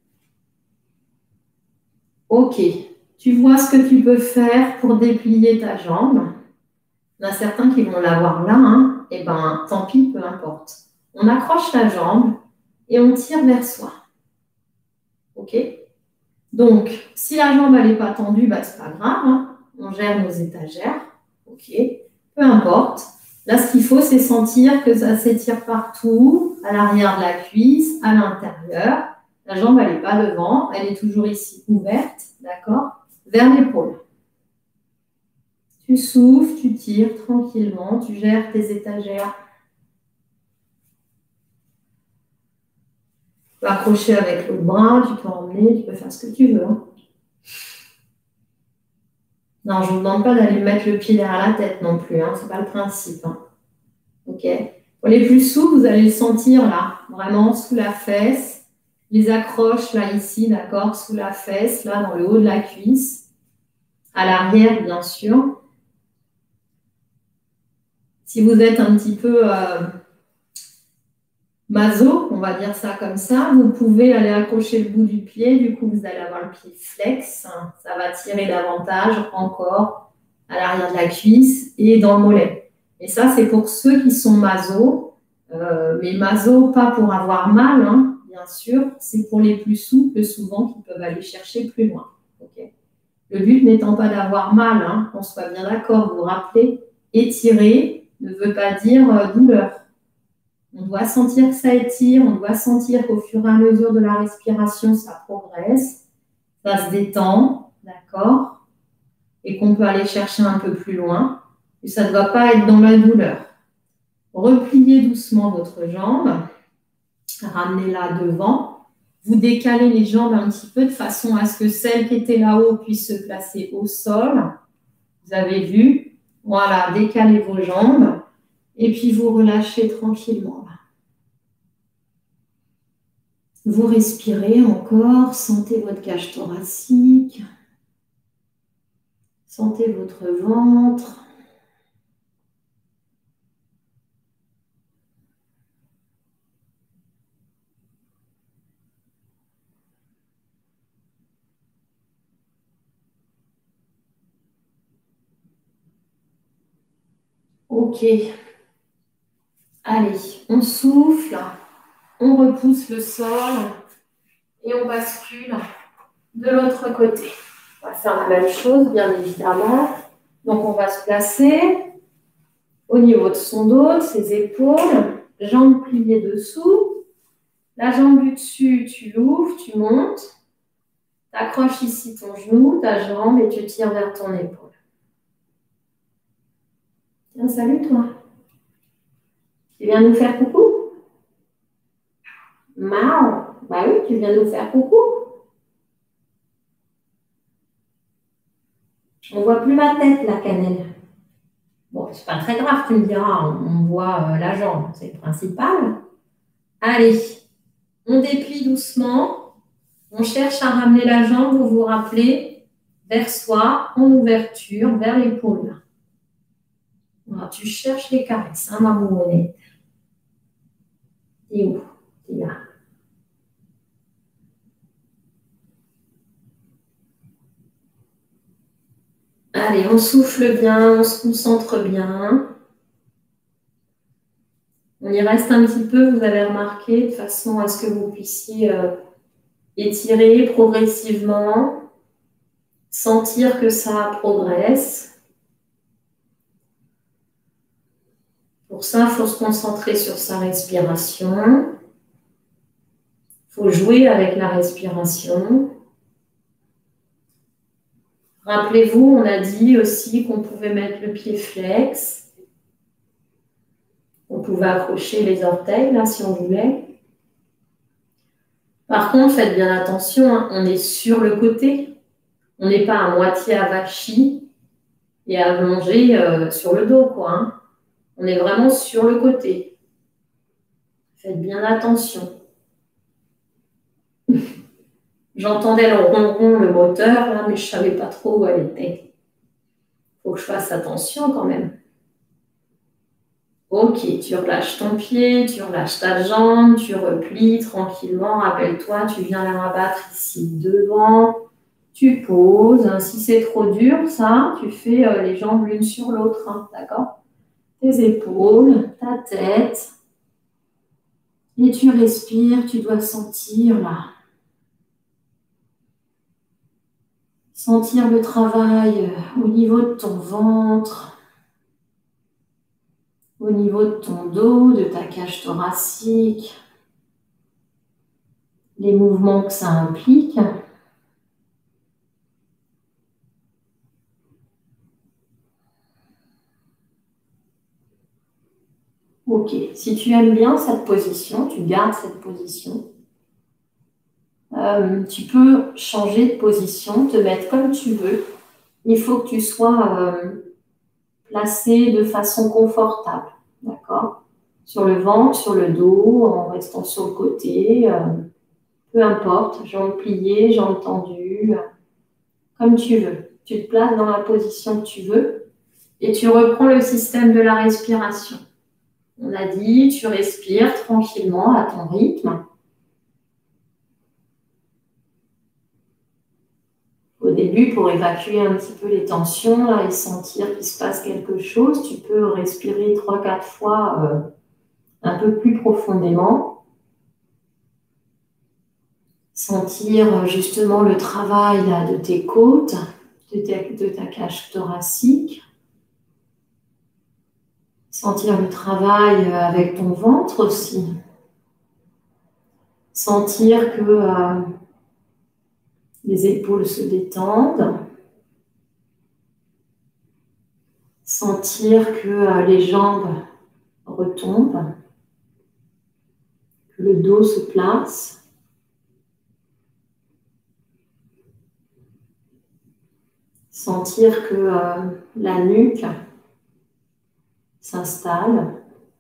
Ok, tu vois ce que tu peux faire pour déplier ta jambe. Il y en a certains qui vont l'avoir là, hein. Eh bien, tant pis, peu importe. On accroche la jambe et on tire vers soi. Ok? Donc, si la jambe n'est pas tendue, bah, ce n'est pas grave. Hein. On gère nos étagères. Ok? Peu importe. Là, ce qu'il faut, c'est sentir que ça s'étire partout, à l'arrière de la cuisse, à l'intérieur. La jambe, elle n'est pas devant, elle est toujours ici ouverte, d'accord? Vers l'épaule. Tu souffles, tu tires tranquillement, tu gères tes étagères. Tu peux accrocher avec l'autre bras, tu peux emmener, tu peux faire ce que tu veux. Hein. Non, je ne vous demande pas d'aller mettre le pied derrière la tête non plus, hein, ce n'est pas le principe. Hein. Ok. Pour les plus souples, vous allez le sentir là, vraiment sous la fesse. Les accroches là, ici, d'accord, sous la fesse, là, dans le haut de la cuisse. À l'arrière, bien sûr. Si vous êtes un petit peu euh, maso, on va dire ça comme ça, vous pouvez aller accrocher le bout du pied. Du coup, vous allez avoir le pied flex. Ça va tirer davantage encore à l'arrière de la cuisse et dans le mollet. Et ça, c'est pour ceux qui sont maso. Euh, mais maso, pas pour avoir mal, hein, bien sûr, c'est pour les plus souples souvent qui peuvent aller chercher plus loin. Okay. Le but n'étant pas d'avoir mal, hein, qu'on soit bien d'accord, vous vous rappelez, étirer ne veut pas dire euh, douleur. On doit sentir que ça étire, on doit sentir qu'au fur et à mesure de la respiration, ça progresse, ça se détend, d'accord, et qu'on peut aller chercher un peu plus loin. Et ça ne doit pas être dans la douleur. Repliez doucement votre jambe, ramenez-la devant. Vous décalez les jambes un petit peu de façon à ce que celle qui était là-haut puisse se placer au sol. Vous avez vu? Voilà, décalez vos jambes et puis vous relâchez tranquillement. Vous respirez encore, sentez votre cage thoracique, sentez votre ventre. Ok. Allez, on souffle, on repousse le sol et on bascule de l'autre côté. On va faire la même chose, bien évidemment. Donc, on va se placer au niveau de son dos, de ses épaules, jambes pliées dessous. La jambe du dessus, tu l'ouvres, tu montes. Tu accroches ici ton genou, ta jambe et tu tires vers ton épaule. Tiens, salut toi. Tu viens nous faire coucou? Mao. Bah oui, tu viens nous faire coucou. On ne voit plus ma tête, la cannelle. Bon, c'est pas très grave, tu me diras, on, on voit euh, la jambe, c'est le principal. Allez, on déplie doucement. On cherche à ramener la jambe, vous vous rappelez, vers soi, en ouverture, vers l'épaule. Alors, tu cherches les caresses, hein, ma mounette. T'es où? T'es là. Allez, on souffle bien, on se concentre bien. On y reste un petit peu, vous avez remarqué, de façon à ce que vous puissiez euh, étirer progressivement, sentir que ça progresse. Pour ça, il faut se concentrer sur sa respiration. Il faut jouer avec la respiration. Rappelez-vous, on a dit aussi qu'on pouvait mettre le pied flex. On pouvait accrocher les orteils, là, si on voulait. Par contre, faites bien attention, hein, on est sur le côté. On n'est pas à moitié avachi et allongé euh, sur le dos, quoi. Hein. On est vraiment sur le côté. Faites bien attention. J'entendais le ronron, le moteur, là, mais je ne savais pas trop où elle était. Il faut que je fasse attention quand même. Ok, tu relâches ton pied, tu relâches ta jambe, tu replies tranquillement. Rappelle-toi, tu viens la rabattre ici devant. Tu poses. Si c'est trop dur, ça, tu fais euh, les jambes l'une sur l'autre. Hein, d'accord? Tes épaules, ta tête. Et tu respires, tu dois sentir là. Sentir le travail au niveau de ton ventre, au niveau de ton dos, de ta cage thoracique, les mouvements que ça implique. Ok, si tu aimes bien cette position, tu gardes cette position. Euh, tu peux changer de position, te mettre comme tu veux. Il faut que tu sois euh, placé de façon confortable, d'accord? Sur le ventre, sur le dos, en restant sur le côté, euh, peu importe, jambes pliées, jambes tendues, euh, comme tu veux. Tu te places dans la position que tu veux et tu reprends le système de la respiration. On a dit, tu respires tranquillement à ton rythme. Au début, pour évacuer un petit peu les tensions là, et sentir qu'il se passe quelque chose, tu peux respirer trois quatre fois euh, un peu plus profondément. Sentir justement le travail là, de tes côtes, de ta, de ta cage thoracique. Sentir le travail avec ton ventre aussi. Sentir que euh, les épaules se détendent. Sentir que euh, les jambes retombent. Que le dos se place. Sentir que euh, la nuque s'installe.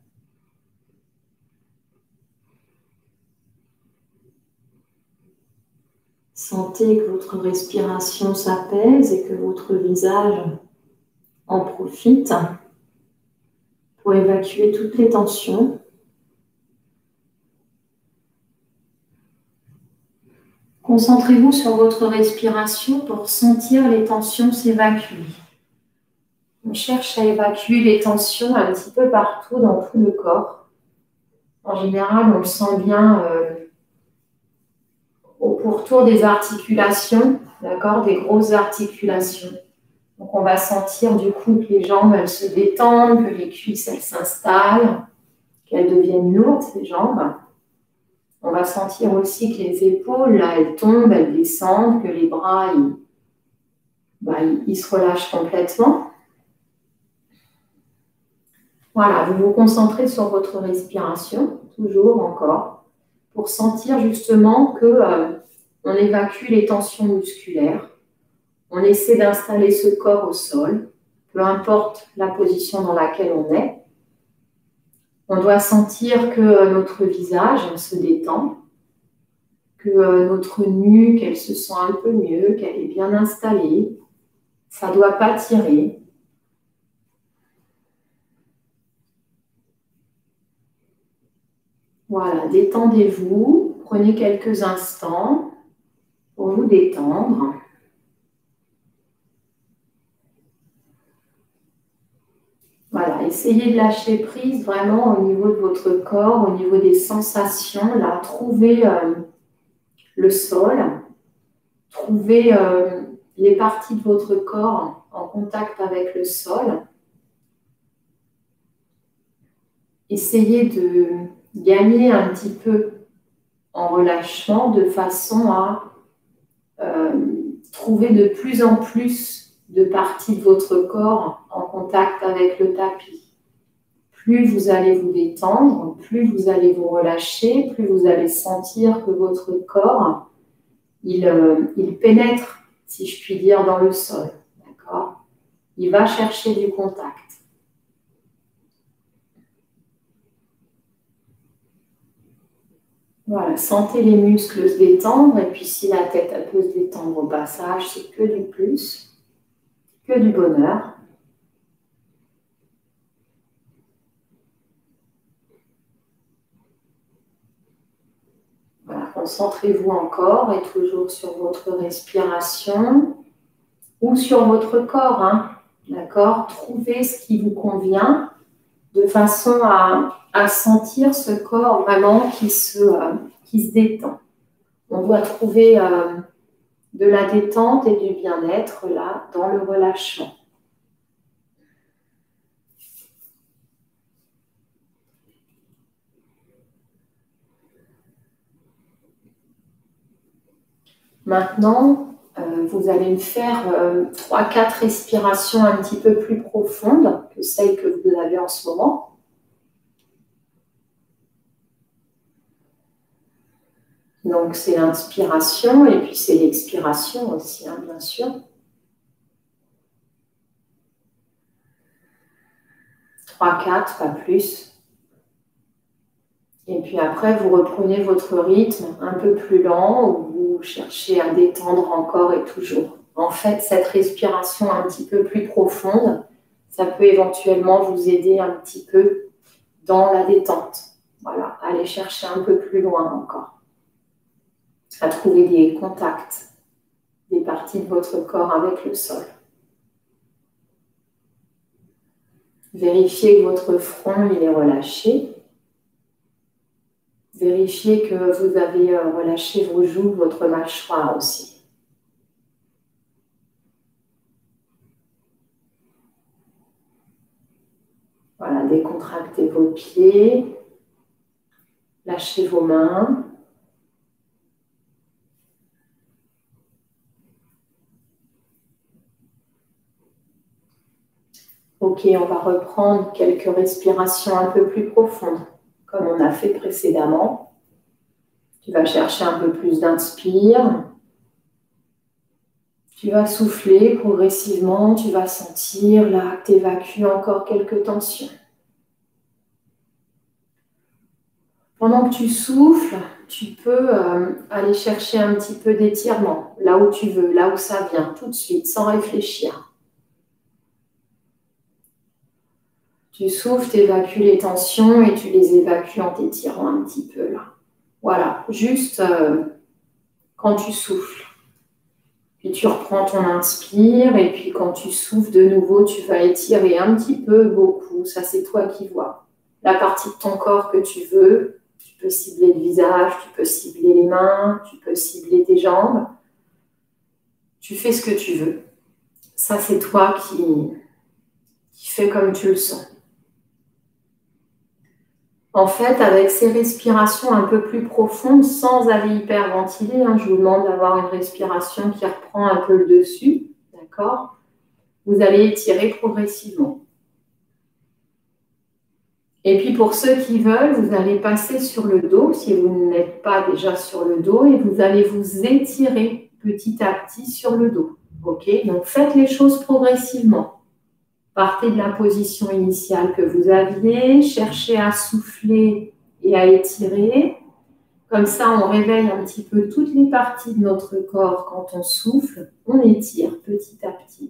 Sentez que votre respiration s'apaise et que votre visage en profite pour évacuer toutes les tensions. Concentrez-vous sur votre respiration pour sentir les tensions s'évacuer. On cherche à évacuer les tensions un petit peu partout dans tout le corps. En général, on le sent bien euh, au pourtour des articulations, d'accord, des grosses articulations. Donc, on va sentir du coup que les jambes, elles se détendent, que les cuisses, elles s'installent, qu'elles deviennent lourdes, ces jambes. On va sentir aussi que les épaules, là, elles tombent, elles descendent, que les bras, ils, bah, ils, ils se relâchent complètement. Voilà, vous vous concentrez sur votre respiration, toujours encore, pour sentir justement que euh, on évacue les tensions musculaires. On essaie d'installer ce corps au sol, peu importe la position dans laquelle on est. On doit sentir que notre visage se détend, que notre nuque, elle se sent un peu mieux, qu'elle est bien installée. Ça ne doit pas tirer. Voilà, détendez-vous. Prenez quelques instants pour vous détendre. Voilà, essayez de lâcher prise vraiment au niveau de votre corps, au niveau des sensations. Là, trouvez euh, le sol, trouvez euh, les parties de votre corps en contact avec le sol. Essayez de gagner un petit peu en relâchement de façon à euh, trouver de plus en plus de parties de votre corps en contact avec le tapis. Plus vous allez vous détendre, plus vous allez vous relâcher, plus vous allez sentir que votre corps, il, euh, il pénètre, si je puis dire, dans le sol. D'accord ? Il va chercher du contact. Voilà, sentez les muscles se détendre et puis si la tête elle peut se détendre au passage, c'est que du plus, que du bonheur. Voilà, concentrez-vous encore et toujours sur votre respiration ou sur votre corps, hein, d'accord ? Trouvez ce qui vous convient de façon à, à sentir ce corps vraiment qui se, euh, qui se détend. On doit trouver euh, de la détente et du bien-être là dans le relâchement. Maintenant, euh, vous allez me faire euh, trois quatre respirations un petit peu plus profondes que celles que vous avez en ce moment. Donc, c'est l'inspiration et puis c'est l'expiration aussi, hein, bien sûr. trois quatre, pas plus. Et puis après, vous reprenez votre rythme un peu plus lent où vous cherchez à détendre encore et toujours. En fait, cette respiration un petit peu plus profonde, ça peut éventuellement vous aider un petit peu dans la détente. Voilà, allez chercher un peu plus loin encore. À trouver des contacts, des parties de votre corps avec le sol. Vérifiez que votre front il est relâché. Vérifiez que vous avez relâché vos joues, votre mâchoire aussi. Voilà, décontractez vos pieds. Lâchez vos mains. Ok, on va reprendre quelques respirations un peu plus profondes, comme on a fait précédemment. Tu vas chercher un peu plus d'inspire. Tu vas souffler progressivement. Tu vas sentir là que tu évacues encore quelques tensions. Pendant que tu souffles, tu peux euh, aller chercher un petit peu d'étirement, là où tu veux, là où ça vient, tout de suite, sans réfléchir. Tu souffles, tu évacues les tensions et tu les évacues en t'étirant un petit peu là. Voilà, juste euh, quand tu souffles. Puis tu reprends ton inspire et puis quand tu souffles de nouveau, tu vas étirer un petit peu, beaucoup. Ça, c'est toi qui vois. La partie de ton corps que tu veux. Tu peux cibler le visage, tu peux cibler les mains, tu peux cibler tes jambes. Tu fais ce que tu veux. Ça, c'est toi qui, qui fais comme tu le sens. En fait, avec ces respirations un peu plus profondes, sans aller hyperventiler, hein, je vous demande d'avoir une respiration qui reprend un peu le dessus, d'accord? Vous allez étirer progressivement. Et puis pour ceux qui veulent, vous allez passer sur le dos, si vous n'êtes pas déjà sur le dos, et vous allez vous étirer petit à petit sur le dos. Ok? Donc faites les choses progressivement. Partez de la position initiale que vous aviez, cherchez à souffler et à étirer. Comme ça, on réveille un petit peu toutes les parties de notre corps quand on souffle. On étire petit à petit.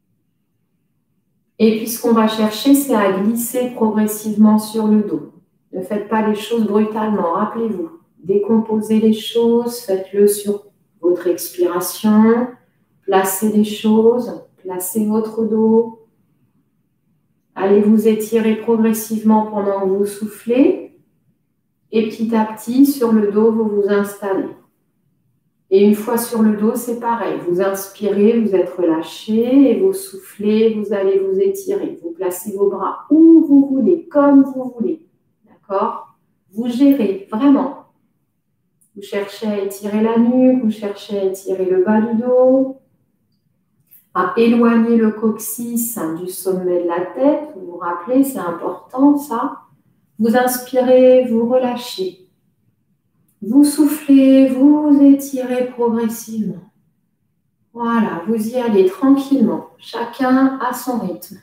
Et puis, ce qu'on va chercher, c'est à glisser progressivement sur le dos. Ne faites pas les choses brutalement, rappelez-vous. Décomposez les choses, faites-le sur votre expiration. Placez les choses, placez votre dos. Allez vous étirer progressivement pendant que vous soufflez. Et petit à petit, sur le dos, vous vous installez. Et une fois sur le dos, c'est pareil. Vous inspirez, vous êtes relâché et vous soufflez, vous allez vous étirer. Vous placez vos bras où vous voulez, comme vous voulez. D'accord? Vous gérez, vraiment. Vous cherchez à étirer la nuque, vous cherchez à étirer le bas du dos, à éloigner le coccyx du sommet de la tête. Vous vous rappelez, c'est important ça. Vous inspirez, vous relâchez. Vous soufflez, vous étirez progressivement. Voilà, vous y allez tranquillement, chacun à son rythme.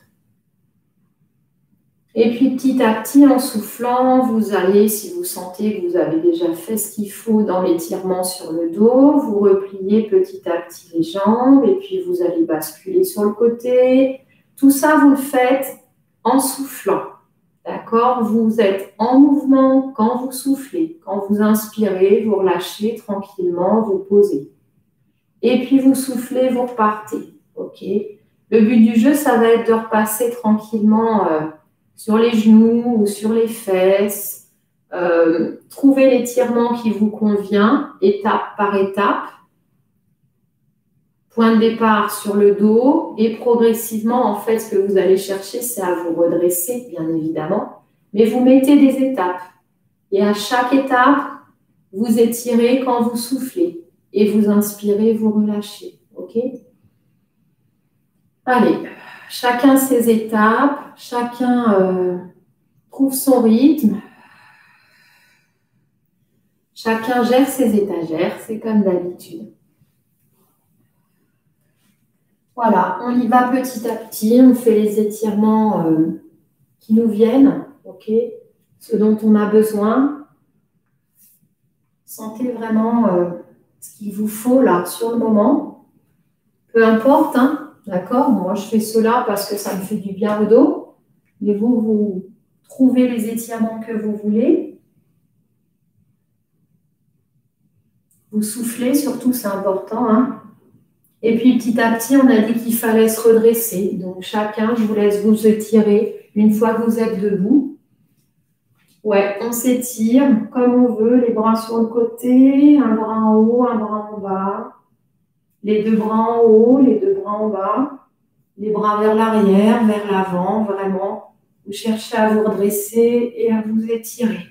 Et puis petit à petit, en soufflant, vous allez, si vous sentez que vous avez déjà fait ce qu'il faut dans l'étirement sur le dos, vous repliez petit à petit les jambes et puis vous allez basculer sur le côté. Tout ça, vous le faites en soufflant. D'accord? Vous êtes en mouvement quand vous soufflez. Quand vous inspirez, vous relâchez tranquillement, vous posez. Et puis vous soufflez, vous repartez. Ok? Le but du jeu, ça va être de repasser tranquillement euh, sur les genoux ou sur les fesses. Euh, trouvez l'étirement qui vous convient, étape par étape. Point de départ sur le dos et progressivement, en fait, ce que vous allez chercher, c'est à vous redresser, bien évidemment. Mais vous mettez des étapes. Et à chaque étape, vous étirez quand vous soufflez. Et vous inspirez, vous relâchez. OK? Allez, chacun ses étapes. Chacun euh, trouve son rythme. Chacun gère ses étagères. C'est comme d'habitude. Voilà, on y va petit à petit, on fait les étirements euh, qui nous viennent, ok, ce dont on a besoin. Sentez vraiment euh, ce qu'il vous faut là sur le moment. Peu importe, hein, d'accord? Moi, je fais cela parce que ça me fait du bien au dos. Mais vous, vous trouvez les étirements que vous voulez. Vous soufflez, surtout, c'est important, hein. Et puis, petit à petit, on a dit qu'il fallait se redresser. Donc, chacun, je vous laisse vous étirer une fois que vous êtes debout. Ouais, on s'étire comme on veut, les bras sur le côté, un bras en haut, un bras en bas. Les deux bras en haut, les deux bras en bas. Les bras vers l'arrière, vers l'avant, vraiment. Vous cherchez à vous redresser et à vous étirer.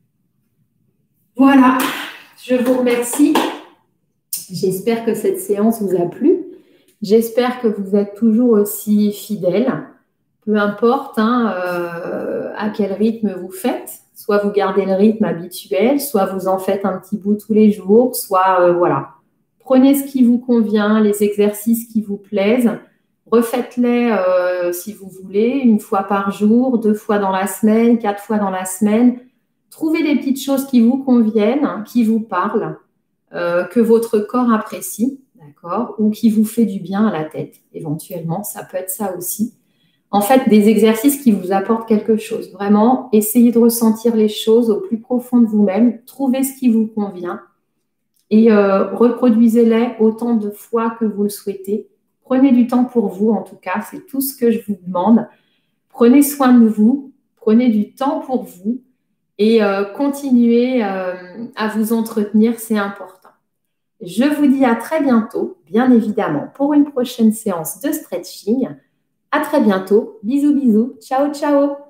Voilà, je vous remercie. J'espère que cette séance vous a plu. J'espère que vous êtes toujours aussi fidèles. Peu importe hein, euh, à quel rythme vous faites. Soit vous gardez le rythme habituel, soit vous en faites un petit bout tous les jours, soit euh, voilà. Prenez ce qui vous convient, les exercices qui vous plaisent. Refaites-les euh, si vous voulez, une fois par jour, deux fois dans la semaine, quatre fois dans la semaine. Trouvez des petites choses qui vous conviennent, qui vous parlent, euh, que votre corps apprécie, d'accord, ou qui vous fait du bien à la tête. Éventuellement, ça peut être ça aussi. En fait, des exercices qui vous apportent quelque chose. Vraiment, essayez de ressentir les choses au plus profond de vous-même. Trouvez ce qui vous convient et euh, reproduisez-les autant de fois que vous le souhaitez. Prenez du temps pour vous, en tout cas, c'est tout ce que je vous demande. Prenez soin de vous, prenez du temps pour vous et euh, continuez euh, à vous entretenir, c'est important. Je vous dis à très bientôt, bien évidemment, pour une prochaine séance de stretching. À très bientôt. Bisous, bisous. Ciao, ciao.